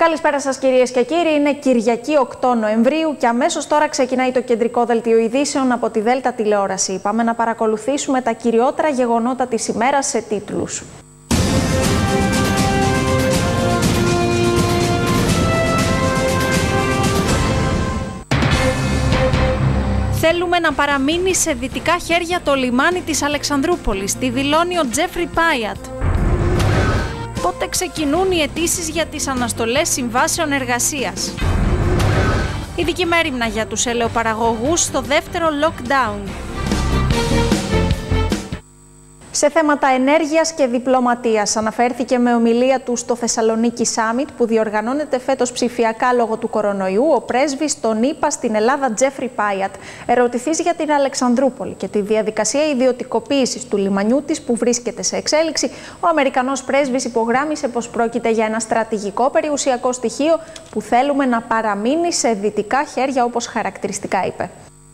Καλησπέρα σας κυρίες και κύριοι. Είναι Κυριακή 8 Νοεμβρίου και αμέσως τώρα ξεκινάει το κεντρικό δελτίο ειδήσεων από τη Δέλτα τηλεόραση. Πάμε να παρακολουθήσουμε τα κυριότερα γεγονότα της ημέρας σε τίτλους. Θέλουμε να παραμείνει σε δυτικά χέρια το λιμάνι της Αλεξανδρούπολης, τη δηλώνει ο Τζέφρι Πάιατ. Πότε ξεκινούν οι αιτήσεις για τις αναστολές συμβάσεων εργασίας. Ειδική μέριμνα για τους ελαιοπαραγωγούς στο δεύτερο lockdown. Σε θέματα ενέργειας και διπλωματίας αναφέρθηκε με ομιλία του στο Θεσσαλονίκη Summit που διοργανώνεται φέτος ψηφιακά λόγω του κορονοϊού ο πρέσβης των ΗΠΑ στην Ελλάδα Τζέφρι Πάιατ. Ερωτηθείς για την Αλεξανδρούπολη και τη διαδικασία ιδιωτικοποίησης του λιμανιού της που βρίσκεται σε εξέλιξη, ο Αμερικανός πρέσβης υπογράμμισε πως πρόκειται για ένα στρατηγικό περιουσιακό στοιχείο που θέλουμε να παραμείνει σε δυτικά χέρια, όπως χαρακτηριστικά είπε.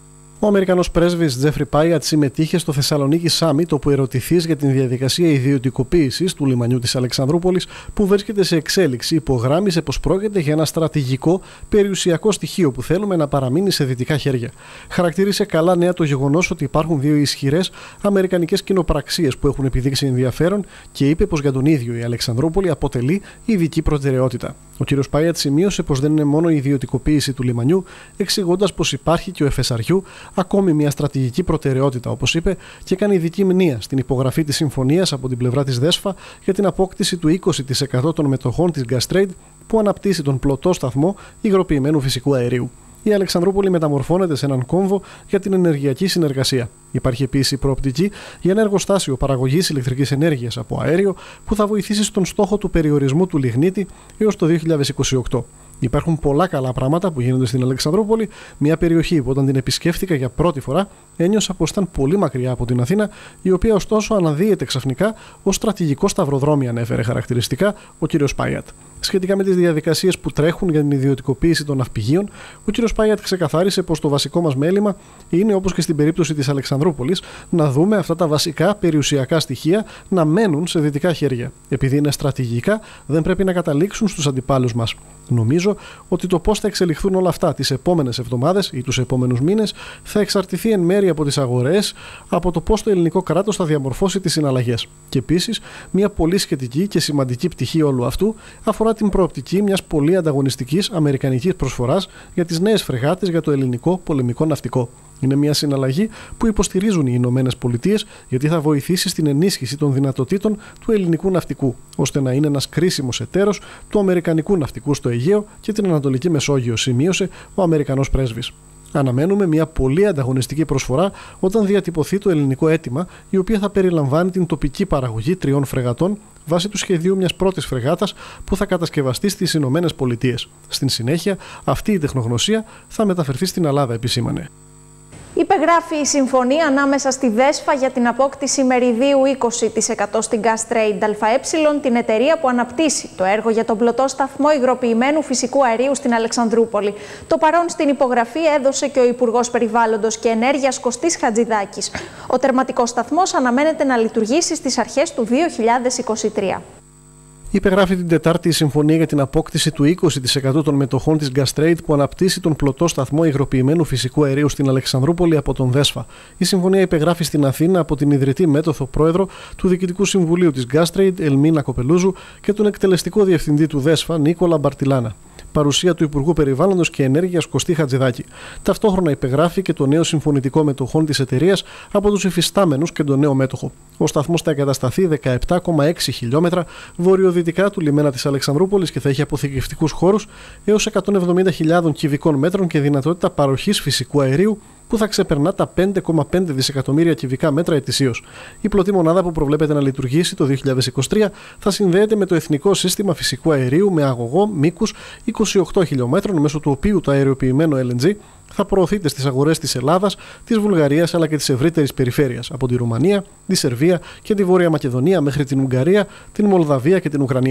Ο Αμερικανός πρέσβης Τζέφρι Πάιατ συμμετείχε στο Θεσσαλονίκη Summit, όπου ερωτηθείς για την διαδικασία ιδιωτικοποίησης του λιμανιού της Αλεξανδρούπολης που βρίσκεται σε εξέλιξη, υπογράμμισε πως πρόκειται για ένα στρατηγικό περιουσιακό στοιχείο που θέλουμε να παραμείνει σε δυτικά χέρια. Χαρακτήρισε καλά νέα το γεγονός ότι υπάρχουν δύο ισχυρές αμερικανικές κοινοπραξίες που έχουν επιδείξει ενδιαφέρον και είπε πως για τον ίδιο η Αλεξανδρούπολη αποτελεί ειδική προτεραιότητα. Ο κ. Πάιατ σημείωσε πως δεν είναι μόνο η ιδιωτικοποίηση του λιμανιού, εξηγώντας πως υπάρχει και ο FSRU, ακόμη μια στρατηγική προτεραιότητα, όπως είπε, και κάνει ειδική μνήα στην υπογραφή της συμφωνίας από την πλευρά της ΔΕΣΦΑ για την απόκτηση του 20% των μετοχών της Gastrade που αναπτύσσει τον πλωτό σταθμό υγροποιημένου φυσικού αερίου. Η Αλεξανδρούπολη μεταμορφώνεται σε έναν κόμβο για την ενεργειακή συνεργασία. Υπάρχει επίσης η προοπτική για ένα εργοστάσιο παραγωγής ηλεκτρικής ενέργειας από αέριο που θα βοηθήσει στον στόχο του περιορισμού του λιγνίτη έως το 2028. Υπάρχουν πολλά καλά πράγματα που γίνονται στην Αλεξανδρούπολη, μια περιοχή που όταν την επισκέφθηκα για πρώτη φορά ένιωσα πως ήταν πολύ μακριά από την Αθήνα, η οποία ωστόσο αναδύεται ξαφνικά ως στρατηγικό σταυροδρόμι, ανέφερε χαρακτηριστικά ο κ. Πάιατ. Σχετικά με τις διαδικασίες που τρέχουν για την ιδιωτικοποίηση των ναυπηγείων, ο κ. Πάιατ ξεκαθάρισε πως το βασικό μας μέλημα είναι, όπως και στην περίπτωση της Αλεξανδρούπολης, να δούμε αυτά τα βασικά περιουσιακά στοιχεία να μένουν σε δυτικά χέρια. Επειδή είναι στρατηγικά, δεν πρέπει να καταλήξουν στους αντιπάλους μας. Νομίζω ότι το πώς θα εξελιχθούν όλα αυτά τις επόμενες εβδομάδες ή τους επόμενους μήνες θα εξαρτηθεί εν μέρει από τις αγορές, από το πώς το ελληνικό κράτος θα διαμορφώσει τις συναλλαγές. Και επίσης, μια πολύ σχετική και σημαντική πτυχή όλου αυτού αφορά την προοπτική μιας πολύ ανταγωνιστικής αμερικανικής προσφοράς για τις νέες φρεγάτες για το ελληνικό πολεμικό ναυτικό. Είναι μια συναλλαγή που υποστηρίζουν οι Ηνωμένες Πολιτείες γιατί θα βοηθήσει στην ενίσχυση των δυνατοτήτων του ελληνικού ναυτικού, ώστε να είναι ένας κρίσιμος εταίρος του αμερικανικού ναυτικού στο Αιγαίο και την Ανατολική Μεσόγειο, σημείωσε ο Αμερικανός πρέσβης. Αναμένουμε μια πολύ ανταγωνιστική προσφορά όταν διατυπωθεί το ελληνικό αίτημα, η οποία θα περιλαμβάνει την τοπική παραγωγή 3 φρεγατών βάσει του σχεδίου μιας πρώτης φρεγάτας που θα κατασκευαστεί στις Ηνωμένες Πολιτείες. Στην συνέχεια, αυτή η τεχνογνωσία θα μεταφερθεί στην Ελλάδα, επισήμανε. Υπεγράφει η συμφωνία ανάμεσα στη ΔΕΣΦΑ για την απόκτηση μεριδίου 20% στην Gastrade ΑΕ, την εταιρεία που αναπτύσσει το έργο για τον πλωτό σταθμό υγροποιημένου φυσικού αερίου στην Αλεξανδρούπολη. Το παρόν στην υπογραφή έδωσε και ο Υπουργός Περιβάλλοντος και Ενέργειας Κωστής Χατζηδάκης. Ο τερματικός σταθμός αναμένεται να λειτουργήσει στις αρχές του 2023. Υπεγράφει την Τετάρτη η συμφωνία για την απόκτηση του 20% των μετοχών της Gastrade που αναπτύσσει τον πλωτό σταθμό υγροποιημένου φυσικού αερίου στην Αλεξανδρούπολη από τον ΔΕΣΦΑ. Η συμφωνία υπεγράφει στην Αθήνα από την ιδρυτή μέτοχο πρόεδρο του Διοικητικού Συμβουλίου της Gastrade, Ελμίνα Κοπελούζου, και τον εκτελεστικό διευθυντή του ΔΕΣΦΑ, Νίκολα Μπαρτιλάνα. Παρουσία του Υπουργού Περιβάλλοντος και Ενέργειας Κωστή Χατζηδάκη. Ταυτόχρονα υπεγράφει και το νέο συμφωνητικό μετοχών της εταιρείας από τους υφιστάμενους και τον νέο μέτοχο. Ο σταθμός θα εγκατασταθεί 17,6 χιλιόμετρα βορειοδυτικά του λιμένα της Αλεξανδρούπολης και θα έχει αποθηκευτικούς χώρους έως 170.000 κυβικών μέτρων και δυνατότητα παροχής φυσικού αερίου που θα ξεπερνά τα 5,5 δισεκατομμύρια κυβικά μέτρα ετησίως. Η πλωτή μονάδα που προβλέπεται να λειτουργήσει το 2023 θα συνδέεται με το Εθνικό Σύστημα Φυσικού Αερίου με αγωγό μήκους 28 χιλιόμετρων, μέσω του οποίου το αεροποιημένο LNG θα προωθείται στις αγορές της Ελλάδας, της Βουλγαρίας αλλά και της ευρύτερης περιφέρειας, από τη Ρουμανία, τη Σερβία και τη Βόρεια Μακεδονία μέχρι την Ουγγαρία, την Μολδαβία και την Ουκρανία.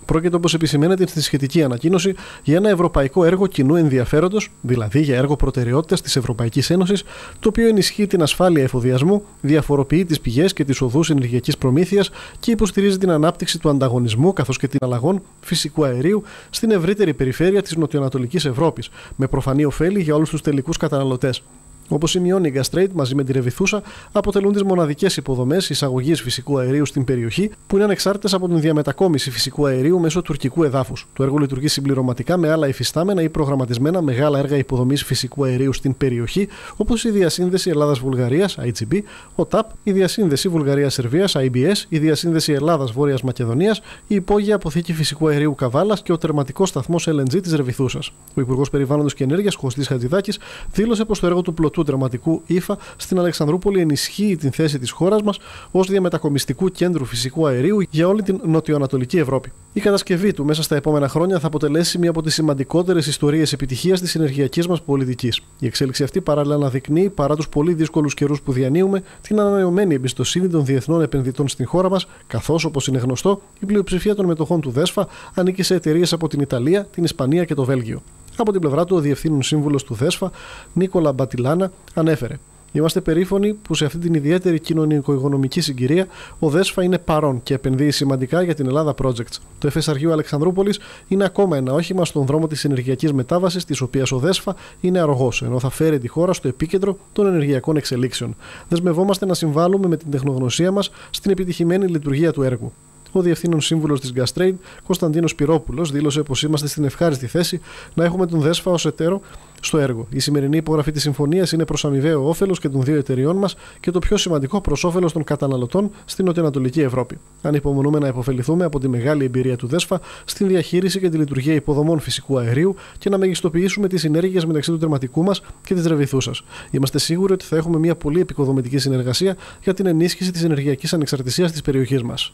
Πρόκειται, όπως επισημαίνεται στη σχετική ανακοίνωση, για ένα ευρωπαϊκό έργο κοινού ενδιαφέροντος, δηλαδή για έργο προτεραιότητας της Ευρωπαϊκής Ένωσης, το οποίο ενισχύει την ασφάλεια εφοδιασμού, διαφοροποιεί τις πηγές και τις οδούς ενεργειακής προμήθειας και υποστηρίζει την ανάπτυξη του ανταγωνισμού καθώς και την αλλαγών φυσικού αερίου στην ευρύτερη περιφέρεια της νοτιοανατολικής Ευρώπης, με προφανή ωφέλη για όλους τους τελικούς καταναλωτές. Όπως σημειώνει η Gastrade, μαζί με τη Ρεβιθούσα, αποτελούν τις μοναδικές υποδομές εισαγωγής φυσικού αερίου στην περιοχή που είναι ανεξάρτητες από την διαμετακόμιση φυσικού αερίου μέσω τουρκικού εδάφους. Το έργο λειτουργεί συμπληρωματικά με άλλα υφιστάμενα ή προγραμματισμένα μεγάλα έργα υποδομής φυσικού αερίου στην περιοχή, όπως η διασύνδεση Ελλάδας-Βουλγαρίας, IGB, ο TAP, η διασύνδεση Βουλγαρίας-Σερβίας, IBS, η διασύνδεση Ελλάδας-Βόρειας Μακεδονίας, η υπόγεια αποθήκη φυσικού αερίου Καβάλας και ο τερματικός σταθμός LNG της Ρεβιθούσας. Ο Υπουργός Περιβάλλοντος και Ενέργειας, Κωστής Χατζηδάκης, δήλωσε πως το έργο του του τερματικού ύφα στην Αλεξανδρούπολη ενισχύει την θέση της χώρας μας ως διαμετακομιστικού κέντρου φυσικού αερίου για όλη την νοτιοανατολική Ευρώπη. Η κατασκευή του μέσα στα επόμενα χρόνια θα αποτελέσει μία από τις σημαντικότερες ιστορίες επιτυχίας της ενεργειακής μας πολιτικής. Η εξέλιξη αυτή παράλληλα αναδεικνύει, παρά τους πολύ δύσκολους καιρούς που διανύουμε, την ανανεωμένη εμπιστοσύνη των διεθνών επενδυτών στην χώρα μας, καθώς, όπως είναι γνωστό, η πλειοψηφία των μετοχών του ΔΕΣΦΑ ανήκει σε εταιρείες από την Ιταλία, την Ισπανία και το Βέλγιο. Από την πλευρά του, ο διευθύνων σύμβουλος του ΔΕΣΦΑ, Νίκολα Μπατιλάνα, ανέφερε: «Είμαστε περήφανοι που σε αυτή την ιδιαίτερη κοινωνικο-οικονομική συγκυρία ο ΔΕΣΦΑ είναι παρόν και επενδύει σημαντικά για την Ελλάδα Projects. Το FSRU Αλεξανδρούπολης είναι ακόμα ένα όχημα στον δρόμο της ενεργειακής μετάβασης, της οποίας ο ΔΕΣΦΑ είναι αρρωγός, ενώ θα φέρει τη χώρα στο επίκεντρο των ενεργειακών εξελίξεων. Δεσμευόμαστε να συμβάλλουμε με την τεχνογνωσία μας στην επιτυχημένη λειτουργία του έργου». Ο διευθύνων σύμβουλος της Gastrade, Κωνσταντίνος Πυρόπουλος, δήλωσε πως είμαστε στην ευχάριστη θέση να έχουμε τον ΔΕΣΦΑ ως εταίρο στο έργο. Η σημερινή υπογραφή της συμφωνίας είναι προς αμοιβαίο όφελος και των δύο εταιριών μας και το πιο σημαντικό προς όφελος των καταναλωτών στην νοτιοανατολική Ευρώπη. Ανυπομονούμε να υποφεληθούμε από τη μεγάλη εμπειρία του ΔΕΣΦΑ στην διαχείριση και τη λειτουργία υποδομών φυσικού αερίου και να μεγιστοποιήσουμε τις συνέργειες μεταξύ του τερματικού μας και της Ρεβιθούσας. Είμαστε σίγουροι ότι θα έχουμε μια πολύ επικοδομητική συνεργασία για την ενίσχυση της ενεργειακής ανεξαρτησίας της περιοχής μας.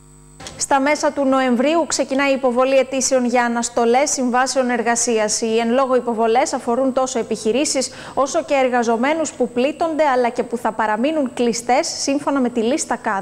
Στα μέσα του Νοεμβρίου ξεκινάει η υποβολή αιτήσεων για αναστολές συμβάσεων εργασίας. Οι εν λόγω υποβολές αφορούν τόσο επιχειρήσεις όσο και εργαζομένους που πλήττονται αλλά και που θα παραμείνουν κλειστές σύμφωνα με τη λίστα ΚΑΔ.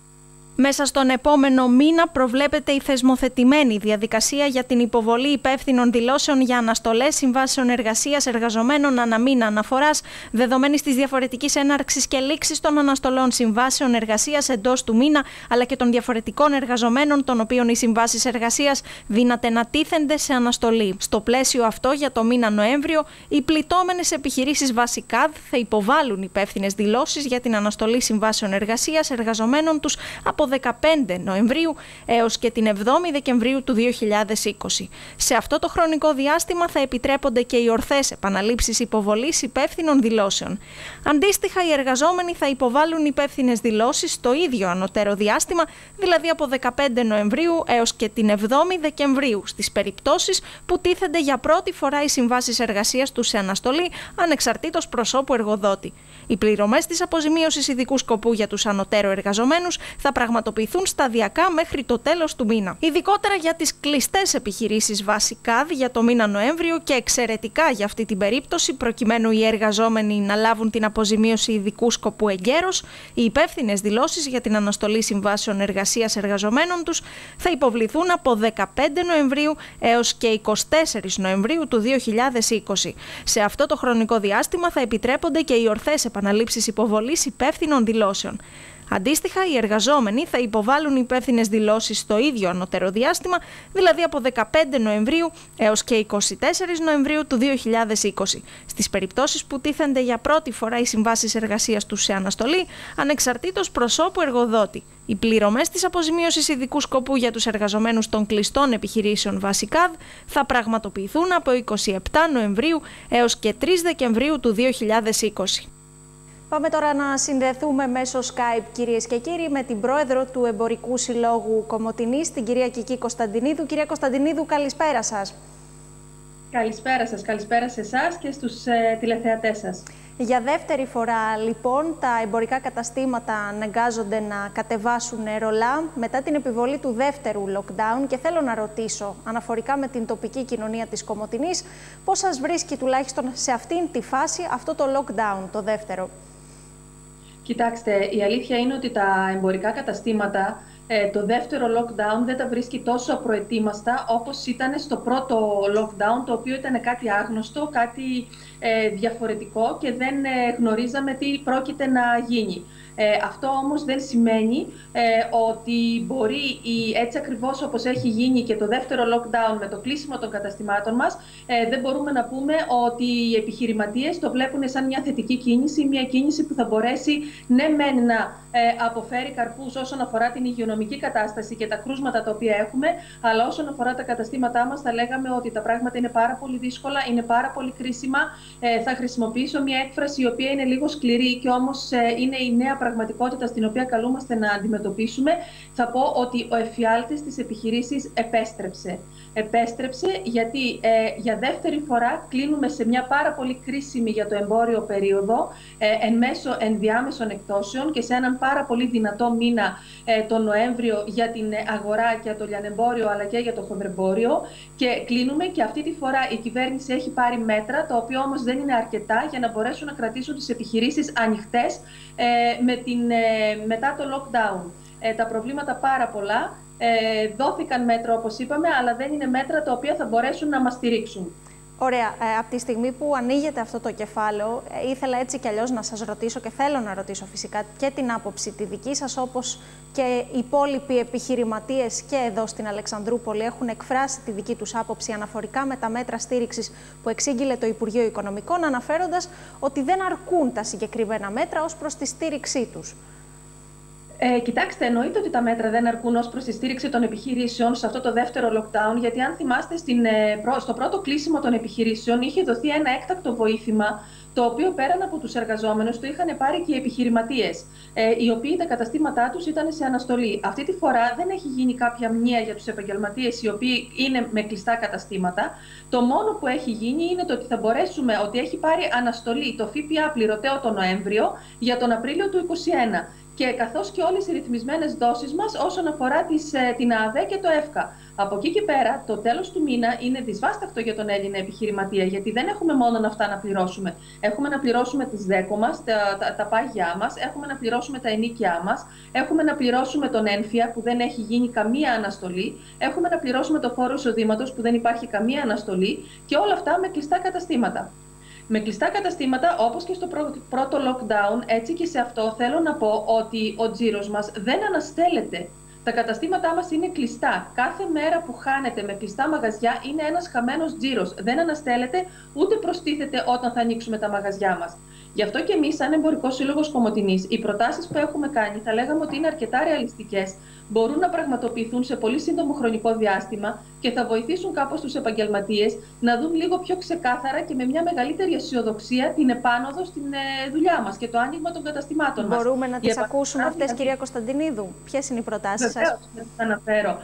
Μέσα στον επόμενο μήνα προβλέπεται η θεσμοθετημένη διαδικασία για την υποβολή υπεύθυνων δηλώσεων για αναστολές συμβάσεων εργασίας εργαζομένων αναμήνα αναφοράς, δεδομένης της διαφορετικής έναρξης και λήξης των αναστολών συμβάσεων εργασίας εντός του μήνα, αλλά και των διαφορετικών εργαζομένων, των οποίων οι συμβάσεις εργασίας δύναται να τίθενται σε αναστολή. Στο πλαίσιο αυτό, για το μήνα Νοέμβριο, οι πληττόμενες επιχειρήσεις βασικά θα υποβάλουν υπεύθυνες δηλώσεις για την αναστολή συμβάσεων εργασίας εργαζομένων τους από 15 Νοεμβρίου έως και την 7η Δεκεμβρίου του 2020. Σε αυτό το χρονικό διάστημα θα επιτρέπονται και οι ορθές επαναλήψεις υποβολής υπεύθυνων δηλώσεων. Αντίστοιχα, οι εργαζόμενοι θα υποβάλουν υπεύθυνες δηλώσεις στο ίδιο ανωτέρω διάστημα, δηλαδή από 15 Νοεμβρίου έως και την 7η Δεκεμβρίου, στις περιπτώσεις που τίθενται για πρώτη φορά οι συμβάσεις εργασίας τους σε αναστολή, ανεξαρτήτως προσώπου εργοδότη. Οι πληρωμές της αποζημίωσης ειδικού σκοπού για τους ανωτέρω εργαζομένους θα πραγματοποιηθούν σταδιακά μέχρι το τέλος του μήνα. Ειδικότερα για τις κλειστές επιχειρήσεις βασικά για το μήνα Νοέμβριο και εξαιρετικά για αυτή την περίπτωση, προκειμένου οι εργαζόμενοι να λάβουν την αποζημίωση ειδικού σκοπού εγκαίρως, οι υπεύθυνες δηλώσεις για την αναστολή συμβάσεων εργασίας εργαζομένων τους θα υποβληθούν από 15 Νοεμβρίου έως και 24 Νοεμβρίου του 2020. Σε αυτό το χρονικό διάστημα θα επιτρέπονται και οι ορθές επαναλήψεις υποβολής υπεύθυνων δηλώσεων. Αντίστοιχα, οι εργαζόμενοι θα υποβάλουν υπεύθυνες δηλώσεις στο ίδιο ανώτερο διάστημα, δηλαδή από 15 Νοεμβρίου έως και 24 Νοεμβρίου του 2020, στις περιπτώσεις που τίθενται για πρώτη φορά οι συμβάσεις εργασίας τους σε αναστολή, ανεξαρτήτως προσώπου εργοδότη. Οι πληρωμές της αποζημίωσης ειδικού σκοπού για τους εργαζομένους των κλειστών επιχειρήσεων βασικά θα πραγματοποιηθούν από 27 Νοεμβρίου έως και 3 Δεκεμβρίου του 2020. Πάμε τώρα να συνδεθούμε μέσω Skype, κυρίες και κύριοι, με την πρόεδρο του Εμπορικού Συλλόγου Κομοτηνής, την κυρία Κική Κωνσταντινίδου. Κυρία Κωνσταντινίδου, καλησπέρα σας. Καλησπέρα σας, καλησπέρα σε εσάς και στους τηλεθεατές σας. Για δεύτερη φορά, λοιπόν, τα εμπορικά καταστήματα αναγκάζονται να κατεβάσουν ρολά μετά την επιβολή του δεύτερου lockdown και θέλω να ρωτήσω, αναφορικά με την τοπική κοινωνία της Κομοτηνής, πώς σας βρίσκει τουλάχιστον σε αυτήν τη φάση αυτό το lockdown, το δεύτερο? Κοιτάξτε, η αλήθεια είναι ότι τα εμπορικά καταστήματα το δεύτερο lockdown δεν τα βρίσκει τόσο απροετοίμαστα όπως ήταν στο πρώτο lockdown, το οποίο ήταν κάτι άγνωστο, κάτι διαφορετικό και δεν γνωρίζαμε τι πρόκειται να γίνει. Αυτό όμως δεν σημαίνει ότι μπορεί έτσι ακριβώς όπως έχει γίνει και το δεύτερο lockdown με το κλείσιμο των καταστημάτων μας, δεν μπορούμε να πούμε ότι οι επιχειρηματίες το βλέπουν σαν μια θετική κίνηση, μια κίνηση που θα μπορέσει ναι μεν να αποφέρει καρπούς όσον αφορά την υγειονομική κατάσταση και τα κρούσματα τα οποία έχουμε, αλλά όσον αφορά τα καταστήματά μας θα λέγαμε ότι τα πράγματα είναι πάρα πολύ δύσκολα, είναι πάρα πολύ κρίσιμα. Θα χρησιμοποιήσω μια έκφραση η οποία είναι λίγο σκληρή και όμως είναι η νέα πραγματικότητα στην οποία καλούμαστε να αντιμετωπίσουμε. Θα πω ότι ο εφιάλτης της επιχειρήσης επέστρεψε. Επέστρεψε γιατί για δεύτερη φορά κλείνουμε σε μια πάρα πολύ κρίσιμη για το εμπόριο περίοδο εν μέσω ενδιάμεσων εκτόσεων και σε έναν πάρα πολύ δυνατό μήνα τον Νοέμβριο για την αγορά και για το λιανεμπόριο αλλά και για το χονδρεμπόριο, και κλείνουμε και αυτή τη φορά η κυβέρνηση έχει πάρει μέτρα τα οποία όμως δεν είναι αρκετά για να μπορέσουν να κρατήσουν τις επιχειρήσεις ανοιχτές μετά το lockdown. Τα προβλήματα πάρα πολλά. Δόθηκαν μέτρα όπως είπαμε, αλλά δεν είναι μέτρα τα οποία θα μπορέσουν να μας στηρίξουν. Ωραία. Από τη στιγμή που ανοίγεται αυτό το κεφάλαιο, ήθελα έτσι κι αλλιώς να σας ρωτήσω και θέλω να ρωτήσω φυσικά και την άποψη τη δική σας, όπως και οι υπόλοιποι επιχειρηματίες και εδώ στην Αλεξανδρούπολη έχουν εκφράσει τη δική τους άποψη αναφορικά με τα μέτρα στήριξης που εξήγηλε το Υπουργείο Οικονομικών, αναφέροντας ότι δεν αρκούν τα συγκεκριμένα μέτρα ως προς τη στήριξή τους. Κοιτάξτε, εννοείται ότι τα μέτρα δεν αρκούν ως προς τη στήριξη των επιχειρήσεων σε αυτό το δεύτερο lockdown, γιατί αν θυμάστε στο πρώτο κλείσιμο των επιχειρήσεων είχε δοθεί ένα έκτακτο βοήθημα, το οποίο πέραν από τους εργαζόμενους το είχαν πάρει και οι επιχειρηματίες, οι οποίοι τα καταστήματά τους ήταν σε αναστολή. Αυτή τη φορά δεν έχει γίνει κάποια μνήα για τους επαγγελματίες οι οποίοι είναι με κλειστά καταστήματα. Το μόνο που έχει γίνει είναι το ότι θα μπορέσουμε, ότι έχει πάρει αναστολή το ΦΠΑ πληρωτέο τον Νοέμβριο για τον Απρίλιο του 2021. Και καθώς και όλες οι ρυθμισμένες δόσεις μας όσον αφορά την ΑΔΕ και το ΕΦΚΑ. Από εκεί και πέρα, το τέλος του μήνα είναι δυσβάσταχτο για τον Έλληνα επιχειρηματία, γιατί δεν έχουμε μόνο αυτά να πληρώσουμε. Έχουμε να πληρώσουμε τις ΔΕΚΟ μας, τα πάγια μας, έχουμε να πληρώσουμε τα ενίκια μας, έχουμε να πληρώσουμε τον έμφυα που δεν έχει γίνει καμία αναστολή, έχουμε να πληρώσουμε το φόρο εισοδήματος που δεν υπάρχει καμία αναστολή, και όλα αυτά με κλειστά καταστήματα. Με κλειστά καταστήματα, όπως και στο πρώτο lockdown, έτσι και σε αυτό θέλω να πω ότι ο τζίρος μας δεν αναστέλλεται. Τα καταστήματά μας είναι κλειστά. Κάθε μέρα που χάνεται με κλειστά μαγαζιά είναι ένας χαμένος τζίρος. Δεν αναστέλλεται ούτε προστίθεται όταν θα ανοίξουμε τα μαγαζιά μας. Γι' αυτό και εμείς, σαν Εμπορικός Σύλλογος Κομοτηνής, οι προτάσεις που έχουμε κάνει θα λέγαμε ότι είναι αρκετά ρεαλιστικές, μπορούν να πραγματοποιηθούν σε πολύ σύντομο χρονικό διάστημα και θα βοηθήσουν κάπως τους επαγγελματίες να δουν λίγο πιο ξεκάθαρα και με μια μεγαλύτερη αισιοδοξία την επάνωδο στην δουλειά μας και το άνοιγμα των καταστημάτων μας. Μπορούμε να τις ακούσουμε αυτές, κυρία Κωνσταντινίδου? Ποιες είναι οι προτάσεις σας? Βεβαίως, να τις αναφέρω.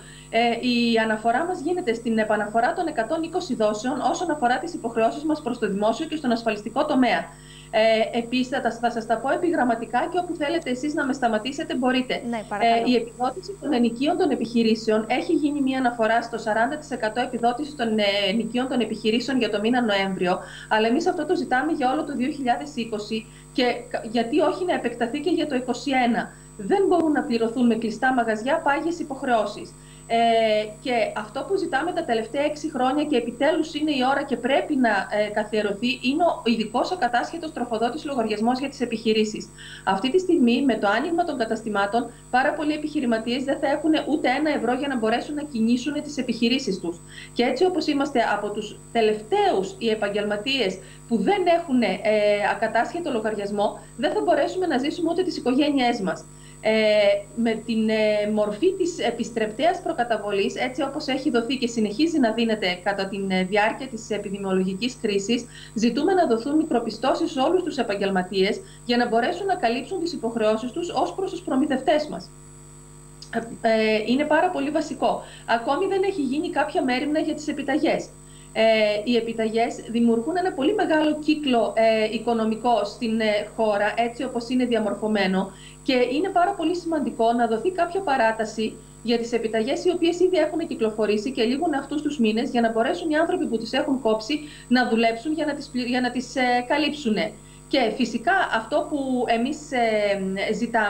Η αναφορά μας γίνεται στην επαναφορά των 120 δόσεων όσον αφορά τις υποχρεώσεις μας προς το δημόσιο και στον ασφαλιστικό τομέα. Επίσης, θα σας τα πω επιγραμματικά και όπου θέλετε εσείς να με σταματήσετε μπορείτε. Ναι, παρακαλώ. Η επιδότηση των ενοικίων των επιχειρήσεων, έχει γίνει μια αναφορά στο 40% επιδότηση των ενοικίων των επιχειρήσεων για το μήνα Νοέμβριο, αλλά εμείς αυτό το ζητάμε για όλο το 2020 και γιατί όχι να επεκταθεί και για το 2021. Δεν μπορούν να πληρωθούν με κλειστά μαγαζιά πάγιες υποχρεώσεις. Και αυτό που ζητάμε τα τελευταία 6 χρόνια και επιτέλους είναι η ώρα και πρέπει να καθιερωθεί, είναι ο ειδικός ακατάσχετος τροφοδότης λογαριασμός για τις επιχειρήσεις. Αυτή τη στιγμή, με το άνοιγμα των καταστημάτων, πάρα πολλοί επιχειρηματίες δεν θα έχουν ούτε €1 για να μπορέσουν να κινήσουν τις επιχειρήσεις τους. Και έτσι όπως είμαστε από τους τελευταίους οι επαγγελματίες που δεν έχουν ακατάσχετο λογαριασμό, δεν θα μπορέσουμε να ζήσουμε ούτε τις οικογένειές μας. Με την μορφή της επιστρεπτέας προκαταβολής, έτσι όπως έχει δοθεί και συνεχίζει να δίνεται κατά τη διάρκεια της επιδημιολογικής κρίσης, ζητούμε να δοθούν μικροπιστώσεις σε όλους τους επαγγελματίες για να μπορέσουν να καλύψουν τις υποχρεώσεις τους ως προς τους προμηθευτές μας. Είναι πάρα πολύ βασικό. Ακόμη δεν έχει γίνει κάποια μέριμνα για τις επιταγές. Οι επιταγές δημιουργούν ένα πολύ μεγάλο κύκλο οικονομικό στην χώρα, έτσι όπως είναι διαμορφωμένο, και είναι πάρα πολύ σημαντικό να δοθεί κάποια παράταση για τις επιταγές οι οποίες ήδη έχουν κυκλοφορήσει και λήγουν αυτούς τους μήνες, για να μπορέσουν οι άνθρωποι που τις έχουν κόψει να δουλέψουν για να τις καλύψουν. Και φυσικά αυτό που εμείς ζητάμε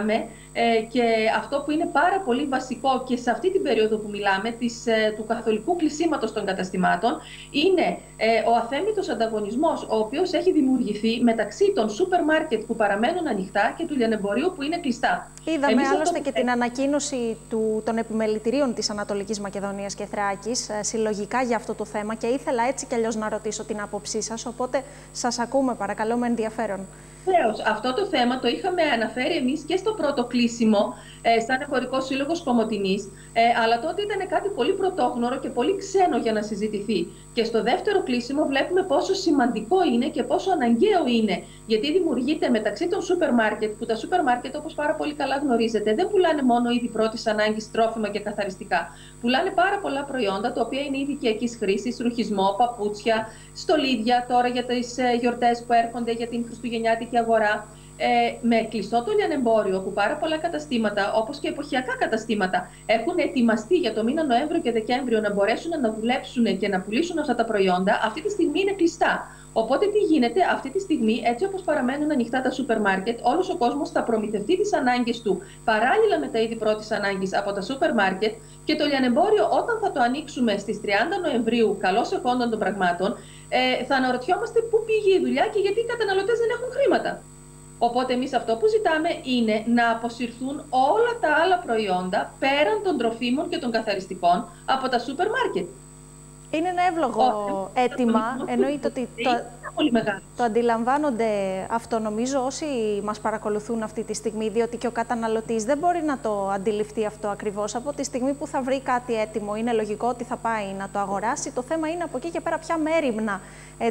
Και αυτό που είναι πάρα πολύ βασικό και σε αυτή την περίοδο που μιλάμε, του καθολικού κλεισίματος των καταστημάτων, είναι ο αθέμητος ανταγωνισμός, ο οποίος έχει δημιουργηθεί μεταξύ των σούπερ μάρκετ που παραμένουν ανοιχτά και του λιανεμπορίου που είναι κλειστά. Είδαμε άλλωστε και την ανακοίνωση των επιμελητηρίων της Ανατολικής Μακεδονίας και Θράκης συλλογικά για αυτό το θέμα και ήθελα έτσι κι αλλιώς να ρωτήσω την άποψή σας, οπότε σας ακούμε παρακαλώ με ενδιαφέρον. Βεβαίως, αυτό το θέμα το είχαμε αναφέρει εμείς και στο πρώτο κλείσιμο σαν Εμπορικός Σύλλογος Κομοτηνής, αλλά τότε ήταν κάτι πολύ πρωτόγνωρο και πολύ ξένο για να συζητηθεί. Και στο δεύτερο κλείσιμο βλέπουμε πόσο σημαντικό είναι και πόσο αναγκαίο είναι, γιατί δημιουργείται μεταξύ των σούπερ μάρκετ, που τα σούπερ μάρκετ, όπως πάρα πολύ καλά γνωρίζετε, δεν πουλάνε μόνο είδη πρώτης ανάγκης, τρόφιμα και καθαριστικά. Πουλάνε πάρα πολλά προϊόντα, τα οποία είναι είδη οικιακής χρήσης, ρουχισμό, παπούτσια, στολίδια τώρα για τις γιορτές που έρχονται, για την χριστουγεννιάτικη αγορά. Με κλειστό το λιανεμπόριο, που πάρα πολλά καταστήματα, όπως και εποχιακά καταστήματα, έχουν ετοιμαστεί για το μήνα Νοέμβριο και Δεκέμβριο να μπορέσουν να δουλέψουν και να πουλήσουν αυτά τα προϊόντα, αυτή τη στιγμή είναι κλειστά. Οπότε τι γίνεται αυτή τη στιγμή, έτσι όπως παραμένουν ανοιχτά τα σούπερ μάρκετ, όλος ο κόσμος θα προμηθευτεί τις ανάγκες του παράλληλα με τα είδη πρώτης ανάγκης από τα σούπερ μάρκετ και το λιανεμπόριο, όταν θα το ανοίξουμε στις 30 Νοεμβρίου, καλώς εχόντων των πραγμάτων, θα αναρωτιόμαστε πού πήγε η δουλειά και γιατί οι καταναλωτές δεν έχουν χρήματα. Οπότε εμείς αυτό που ζητάμε είναι να αποσυρθούν όλα τα άλλα προϊόντα πέραν των τροφίμων και των καθαριστικών από τα σούπερ μάρκετ. Είναι ένα εύλογο αίτημα, εννοείται ότι το αντιλαμβάνονται αυτό νομίζω όσοι μας παρακολουθούν αυτή τη στιγμή, διότι και ο καταναλωτής δεν μπορεί να το αντιληφθεί αυτό ακριβώς. Από τη στιγμή που θα βρει κάτι έτοιμο, είναι λογικό ότι θα πάει να το αγοράσει. Το θέμα είναι από εκεί και πέρα ποια μέριμνα